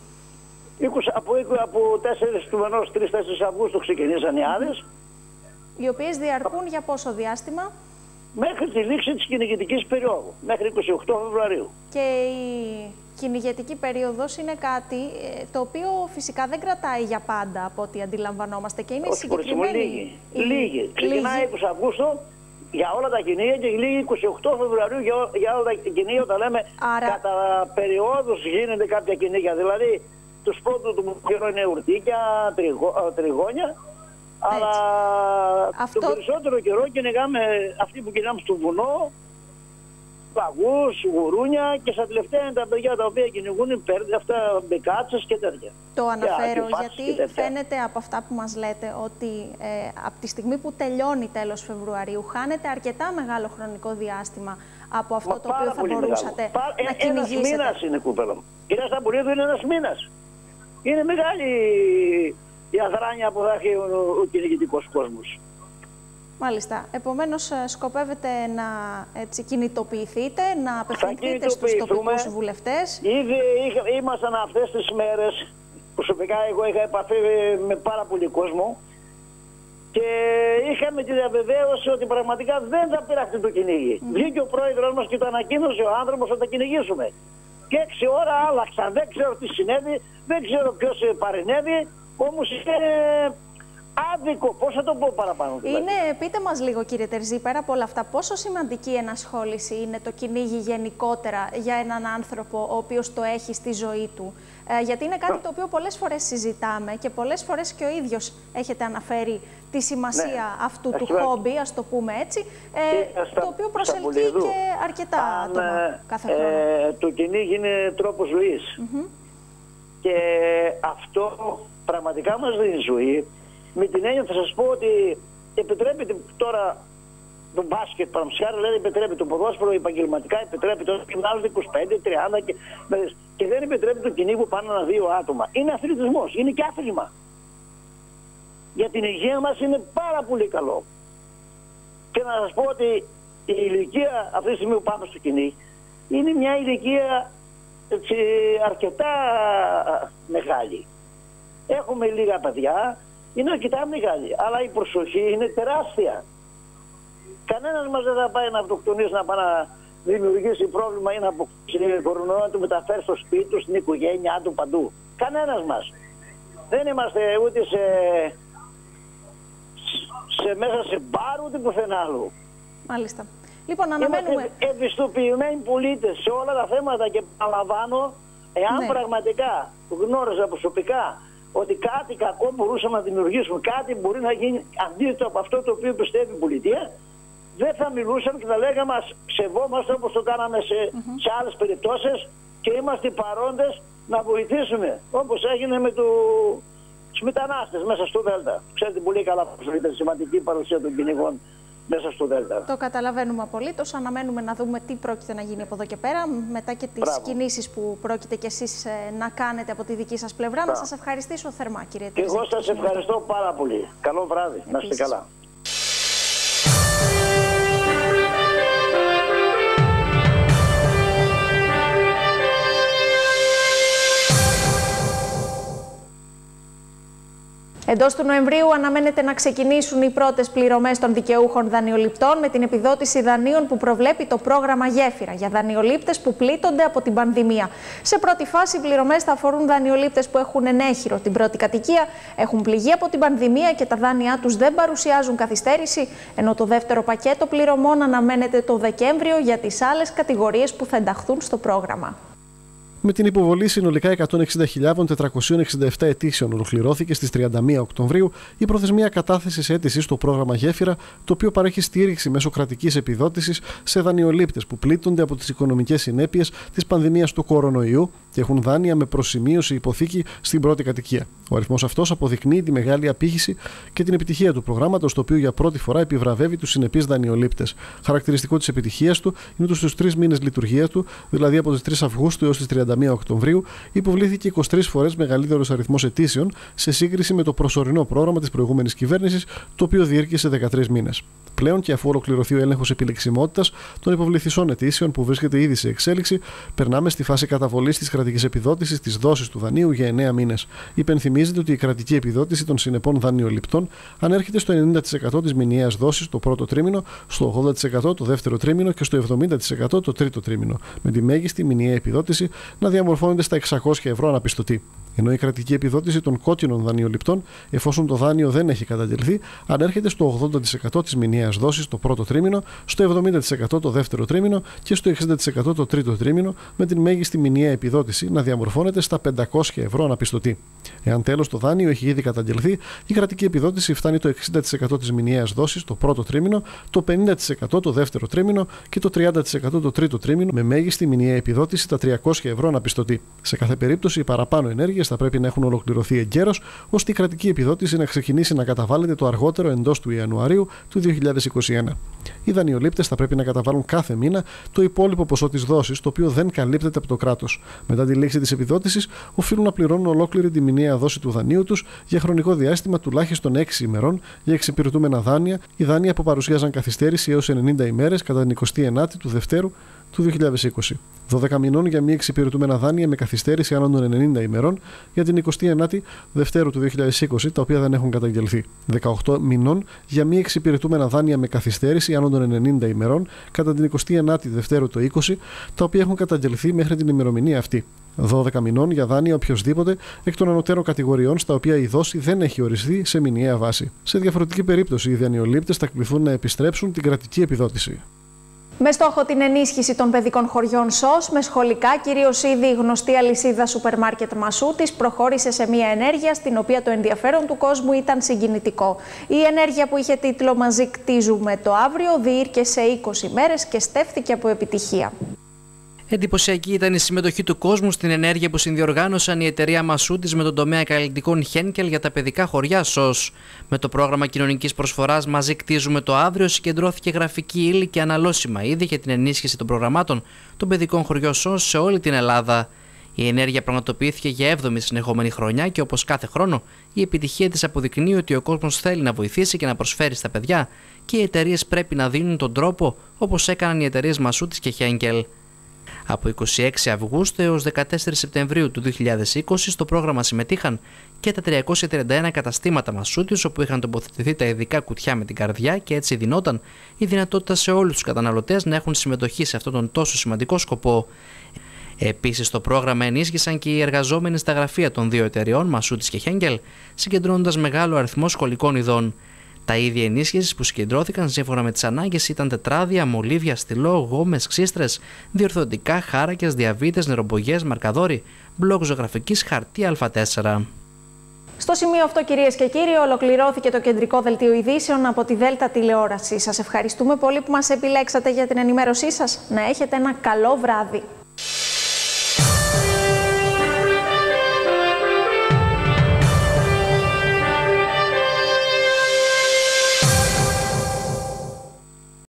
Από 4 του μηνός, 3-4 Αυγούστου ξεκινήσαν οι άδειες. Οι οποίες διαρκούν για πόσο διάστημα? Μέχρι τη λήξη της κυνηγητικής περίοδου, μέχρι 28 Φεβρουαρίου. Και η κυνηγετική περίοδος είναι κάτι το οποίο φυσικά δεν κρατάει για πάντα από ό,τι αντιλαμβανόμαστε και είναι συγκεκριμένη. Λίγη. Ξεκινάει 20 Αυγούστου για όλα τα κυνήγια και λίγη 28 Φεβρουαρίου για όλα τα κυνήγια. Όταν λέμε κατά περιόδους γίνεται κάποια κυνήγια. Δηλαδή τους πρώτους του καιρού είναι ουρτίκια, τριγώνια. Αλλά το περισσότερο καιρό κυνηγάμε αυτοί που κυνηγάμε στο βουνό, παγούς, γουρούνια και στα τελευταία είναι τα παιδιά τα οποία κυνηγούν αυτά μπεκάτσες και τέτοια. Το αναφέρω γιατί φαίνεται από αυτά που μας λέτε ότι από τη στιγμή που τελειώνει τέλος Φεβρουαρίου χάνεται αρκετά μεγάλο χρονικό διάστημα από αυτό το οποίο θα μπορούσατε να κυνηγήσετε. Ένας μήνας είναι, κούπελα μου. Κυρία Σταμπουλίδου, είναι ένας μήνας. Είναι μεγάλη η αδράνεια που θα έχει ο κυνηγητικός κόσμος. Μάλιστα. Επομένως, σκοπεύετε να κινητοποιηθείτε, να απευθυνθείτε στους τοπικούς βουλευτές. Ήδη ήμασταν αυτές τις μέρες, προσωπικά εγώ είχα επαφή με πάρα πολύ κόσμο και είχαμε τη διαβεβαίωση ότι πραγματικά δεν θα πειραχτεί το κυνήγι. Βγήκε ο πρόεδρος μας και το ανακοίνωσε ο άνθρωπος ότι θα κυνηγήσουμε. Και 6 ώρα άλλαξαν, δεν ξέρω τι συνέβη, δεν ξέρω ποιος παρενέβη, όμως είναι άδικο, πώς θα το πω παραπάνω. Πείτε μας λίγο, κύριε Τερζή, πέρα από όλα αυτά, πόσο σημαντική ενασχόληση είναι το κυνήγι γενικότερα για έναν άνθρωπο ο οποίος το έχει στη ζωή του? Γιατί είναι κάτι το οποίο πολλές φορές συζητάμε και πολλές φορές και ο ίδιος έχετε αναφέρει τη σημασία αυτού του χόμπι, ας το πούμε έτσι, το οποίο προσελκύει και αρκετά άτομα κάθε χρόνο. Το κυνήγι είναι τρόπος ζωής. Και αυτό πραγματικά μας δίνει ζωή. Με την έννοια θα σας πω ότι επιτρέπεται τώρα το μπάσκετ, παραμψιάρα, δηλαδή επιτρέπει το ποδόσφαιρο επαγγελματικά, επιτρέπει το άλλο 25, 30 και δεν επιτρέπει το κυνήγι που πάνε 1-2 άτομα. Είναι αθλητισμός, είναι και άθλημα. Για την υγεία μας είναι πάρα πολύ καλό. Και να σας πω ότι η ηλικία αυτή τη στιγμή που πάμε στο κυνήγι είναι μια ηλικία αρκετά μεγάλη. Έχουμε λίγα παιδιά, είναι αρκετά μεγάλη, αλλά η προσοχή είναι τεράστια. Κανένας μας δεν θα πάει να αυτοκτονήσει, να πάει να δημιουργήσει πρόβλημα ή να αποκτήσει κορονοϊό, να του μεταφέρει στο σπίτι του, στην οικογένειά του, παντού. Κανένας μας. Δεν είμαστε ούτε μέσα σε μπαρ, ούτε πουθενά άλλου. Μάλιστα. Λοιπόν, αναμένουμε. Είμαστε ευαισθητοποιημένοι πολίτες σε όλα τα θέματα και παραλαμβάνω, εάν πραγματικά γνώριζα προσωπικά ότι κάτι κακό μπορούσαμε να δημιουργήσουμε, κάτι μπορεί να γίνει αντίθετο από αυτό το οποίο πιστεύει η πολιτεία, δεν θα μιλούσαμε και θα λέγαμε μας σεβόμαστε όπως το κάναμε σε άλλες περιπτώσεις και είμαστε παρόντες να βοηθήσουμε, όπως έγινε με τους μετανάστες μέσα στο Δέλτα. Ξέρετε πολύ καλά πως ήταν σημαντική παρουσία των κυνηγών μέσα στο Δέλτα. Το καταλαβαίνουμε απολύτως. Αναμένουμε να δούμε τι πρόκειται να γίνει από εδώ και πέρα, μετά και τις κινήσεις που πρόκειται κι εσείς να κάνετε από τη δική σας πλευρά. Να σας ευχαριστήσω θερμά, κύριε Τερζή. Και εγώ σας ευχαριστώ πάρα πολύ. Καλό βράδυ. Να είστε καλά. Εντός του Νοεμβρίου αναμένεται να ξεκινήσουν οι πρώτες πληρωμές των δικαιούχων δανειοληπτών με την επιδότηση δανείων που προβλέπει το πρόγραμμα Γέφυρα για δανειολήπτες που πλήττονται από την πανδημία. Σε πρώτη φάση, οι πληρωμές θα αφορούν δανειολήπτες που έχουν ενέχειρο την πρώτη κατοικία, έχουν πληγεί από την πανδημία και τα δάνειά τους δεν παρουσιάζουν καθυστέρηση, ενώ το δεύτερο πακέτο πληρωμών αναμένεται το Δεκέμβριο για τις άλλες κατηγορίες που θα ενταχθούν στο πρόγραμμα. Με την υποβολή συνολικά 160.467 αιτήσεων ολοκληρώθηκε στις 31 Οκτωβρίου η προθεσμία κατάθεσης αίτησης στο πρόγραμμα Γέφυρα, το οποίο παρέχει στήριξη μέσω κρατικής επιδότησης σε δανειολήπτες που πλήττονται από τις οικονομικές συνέπειες της πανδημίας του κορονοϊού και έχουν δάνεια με προσημείωση υποθήκη στην πρώτη κατοικία. Ο αριθμός αυτός αποδεικνύει τη μεγάλη απήχηση και την επιτυχία του προγράμματος, το οποίο για πρώτη φορά επιβραβεύει τους συνεπείς δανειολήπτες. Χαρακτηριστικό της επιτυχίας του είναι ότι στους 3 μήνες λειτουργίας του, δηλαδή από τις 3 Αυγούστου έως τις 31 Οκτωβρίου, υποβλήθηκε 23 φορές μεγαλύτερος αριθμός αιτήσεων σε σύγκριση με το προσωρινό πρόγραμμα της προηγούμενης κυβέρνησης, το οποίο διήρκησε 13 μήνες. Πλέον, και αφού ολοκληρωθεί ο έλεγχος επιλεξιμότητας των υποβληθισών αιτήσεων που βρίσκεται ήδη σε εξέλιξη, περνάμε στη φάση καταβολής της κρατικής επιδότησης της δόσης του δανείου για 9 μήνες. Υπενθυμίζεται ότι η κρατική επιδότηση των συνεπών δανειοληπτών ανέρχεται στο 90% της μηνιαίας δόσης το πρώτο τρίμηνο, στο 80% το δεύτερο τρίμηνο και στο 70% το τρίτο τρίμηνο, με τη μέγιστη μηνιαία επιδότηση να διαμορφώνεται στα 600 ευρώ αναπιστωτή. Ενώ η κρατική επιδότηση των κόκκινων δανειοληπτών, εφόσον το δάνειο δεν έχει καταγγελθεί, ανέρχεται στο 80% της μηνιαίας δόσης το πρώτο τρίμηνο, στο 70% το δεύτερο τρίμηνο και στο 60% το τρίτο τρίμηνο, με την μέγιστη μηνιαία επιδότηση να διαμορφώνεται στα 500 ευρώ αναπιστωτή. Εάν τέλος το δάνειο έχει ήδη καταγγελθεί, η κρατική επιδότηση φτάνει το 60% της μηνιαίας δόσης το πρώτο τρίμηνο, το 50% το δεύτερο τρίμηνο και το 30% το τρίτο τρίμηνο, με μέγιστη μηνιαία επιδότηση τα 300 ευρώ αναπιστωτή. Σε κάθε περίπτωση, οι παραπάνω ενέργειες θα πρέπει να έχουν ολοκληρωθεί εγκαίρως, ώστε η κρατική επιδότηση να ξεκινήσει να καταβάλλεται το αργότερο εντός του Ιανουαρίου του 2021. Οι δανειολήπτες θα πρέπει να καταβάλουν κάθε μήνα το υπόλοιπο ποσό της δόσης, το οποίο δεν καλύπτεται από το κράτος. Μετά τη λήξη της επιδότησης, οφείλουν να πληρώνουν ολόκληρη τη μηνιαία δόση του δανείου τους για χρονικό διάστημα τουλάχιστον 6 ημερών για εξυπηρετούμενα δάνεια ή δάνεια που παρουσίαζαν καθυστέρηση έως 90 ημέρες κατά την 29η του Δευτέρου του 2020. 12 μηνών για μη εξυπηρετούμενα δάνεια με καθυστέρηση άνω των 90 ημερών για την 29η Δευτέρου του 2020, τα οποία δεν έχουν καταγγελθεί. 18 μηνών για μη εξυπηρετούμενα δάνεια με καθυστέρηση άνω των 90 ημερών κατά την 29η Δευτέρου του 2020, τα οποία έχουν καταγγελθεί μέχρι την ημερομηνία αυτή. 12 μηνών για δάνεια οποιοσδήποτε εκ των ανωτέρων κατηγοριών στα οποία η δόση δεν έχει οριστεί σε μηνιαία βάση. Σε διαφορετική περίπτωση, οι δανειολήπτες θα κληθούν να επιστρέψουν την κρατική επιδότηση. Με στόχο την ενίσχυση των παιδικών χωριών ΣΟΣ, με σχολικά, κυρίως ήδη η γνωστή αλυσίδα σούπερ μάρκετ Μασούτης προχώρησε σε μια ενέργεια στην οποία το ενδιαφέρον του κόσμου ήταν συγκινητικό. Η ενέργεια, που είχε τίτλο «Μαζί κτίζουμε το αύριο», διήρκεσε 20 μέρες και στέφθηκε από επιτυχία. Εντυπωσιακή ήταν η συμμετοχή του κόσμου στην ενέργεια που συνδιοργάνωσαν η εταιρεία Μασούτης με τον τομέα καλλιτικών Χένκελ για τα παιδικά χωριά ΣΟΣ. Με το πρόγραμμα κοινωνικής προσφοράς «Μαζί κτίζουμε το αύριο» συγκεντρώθηκε γραφική ύλη και αναλώσιμα είδη για την ενίσχυση των προγραμμάτων των παιδικών χωριών ΣΟΣ σε όλη την Ελλάδα. Η ενέργεια πραγματοποιήθηκε για 7η συνεχόμενη χρονιά και, όπως κάθε χρόνο, η επιτυχία της αποδεικνύει ότι ο κόσμος θέλει να βοηθήσει και να προσφέρει στα παιδιά και οι εταιρείες πρέπει να δίνουν τον τρόπο, όπως έκαναν οι εταιρείες Μασούτης και Χένκελ. Από 26 Αυγούστου έως 14 Σεπτεμβρίου του 2020 στο πρόγραμμα συμμετείχαν και τα 331 καταστήματα Μασούτης, όπου είχαν τοποθετηθεί τα ειδικά κουτιά με την καρδιά και έτσι δινόταν η δυνατότητα σε όλους τους καταναλωτές να έχουν συμμετοχή σε αυτόν τον τόσο σημαντικό σκοπό. Επίσης, στο πρόγραμμα ενίσχυσαν και οι εργαζόμενοι στα γραφεία των δύο εταιριών, Μασούτης και Χένκελ, συγκεντρώνοντας μεγάλο αριθμό σχολικών ειδών. Τα είδη ενίσχυσης που συγκεντρώθηκαν σύμφωνα με τις ανάγκες ήταν τετράδια, μολύβια, στυλό, γόμες, ξύστρες, διορθωτικά, χάρακες, διαβήτες, νερομπογιές, μαρκαδόροι, μπλοκ ζωγραφικής, χαρτί Α4. Στο σημείο αυτό, κυρίες και κύριοι, ολοκληρώθηκε το κεντρικό δελτίο ειδήσεων από τη Δέλτα Τηλεόραση. Σας ευχαριστούμε πολύ που μας επιλέξατε για την ενημέρωσή σας. Να έχετε ένα καλό βράδυ.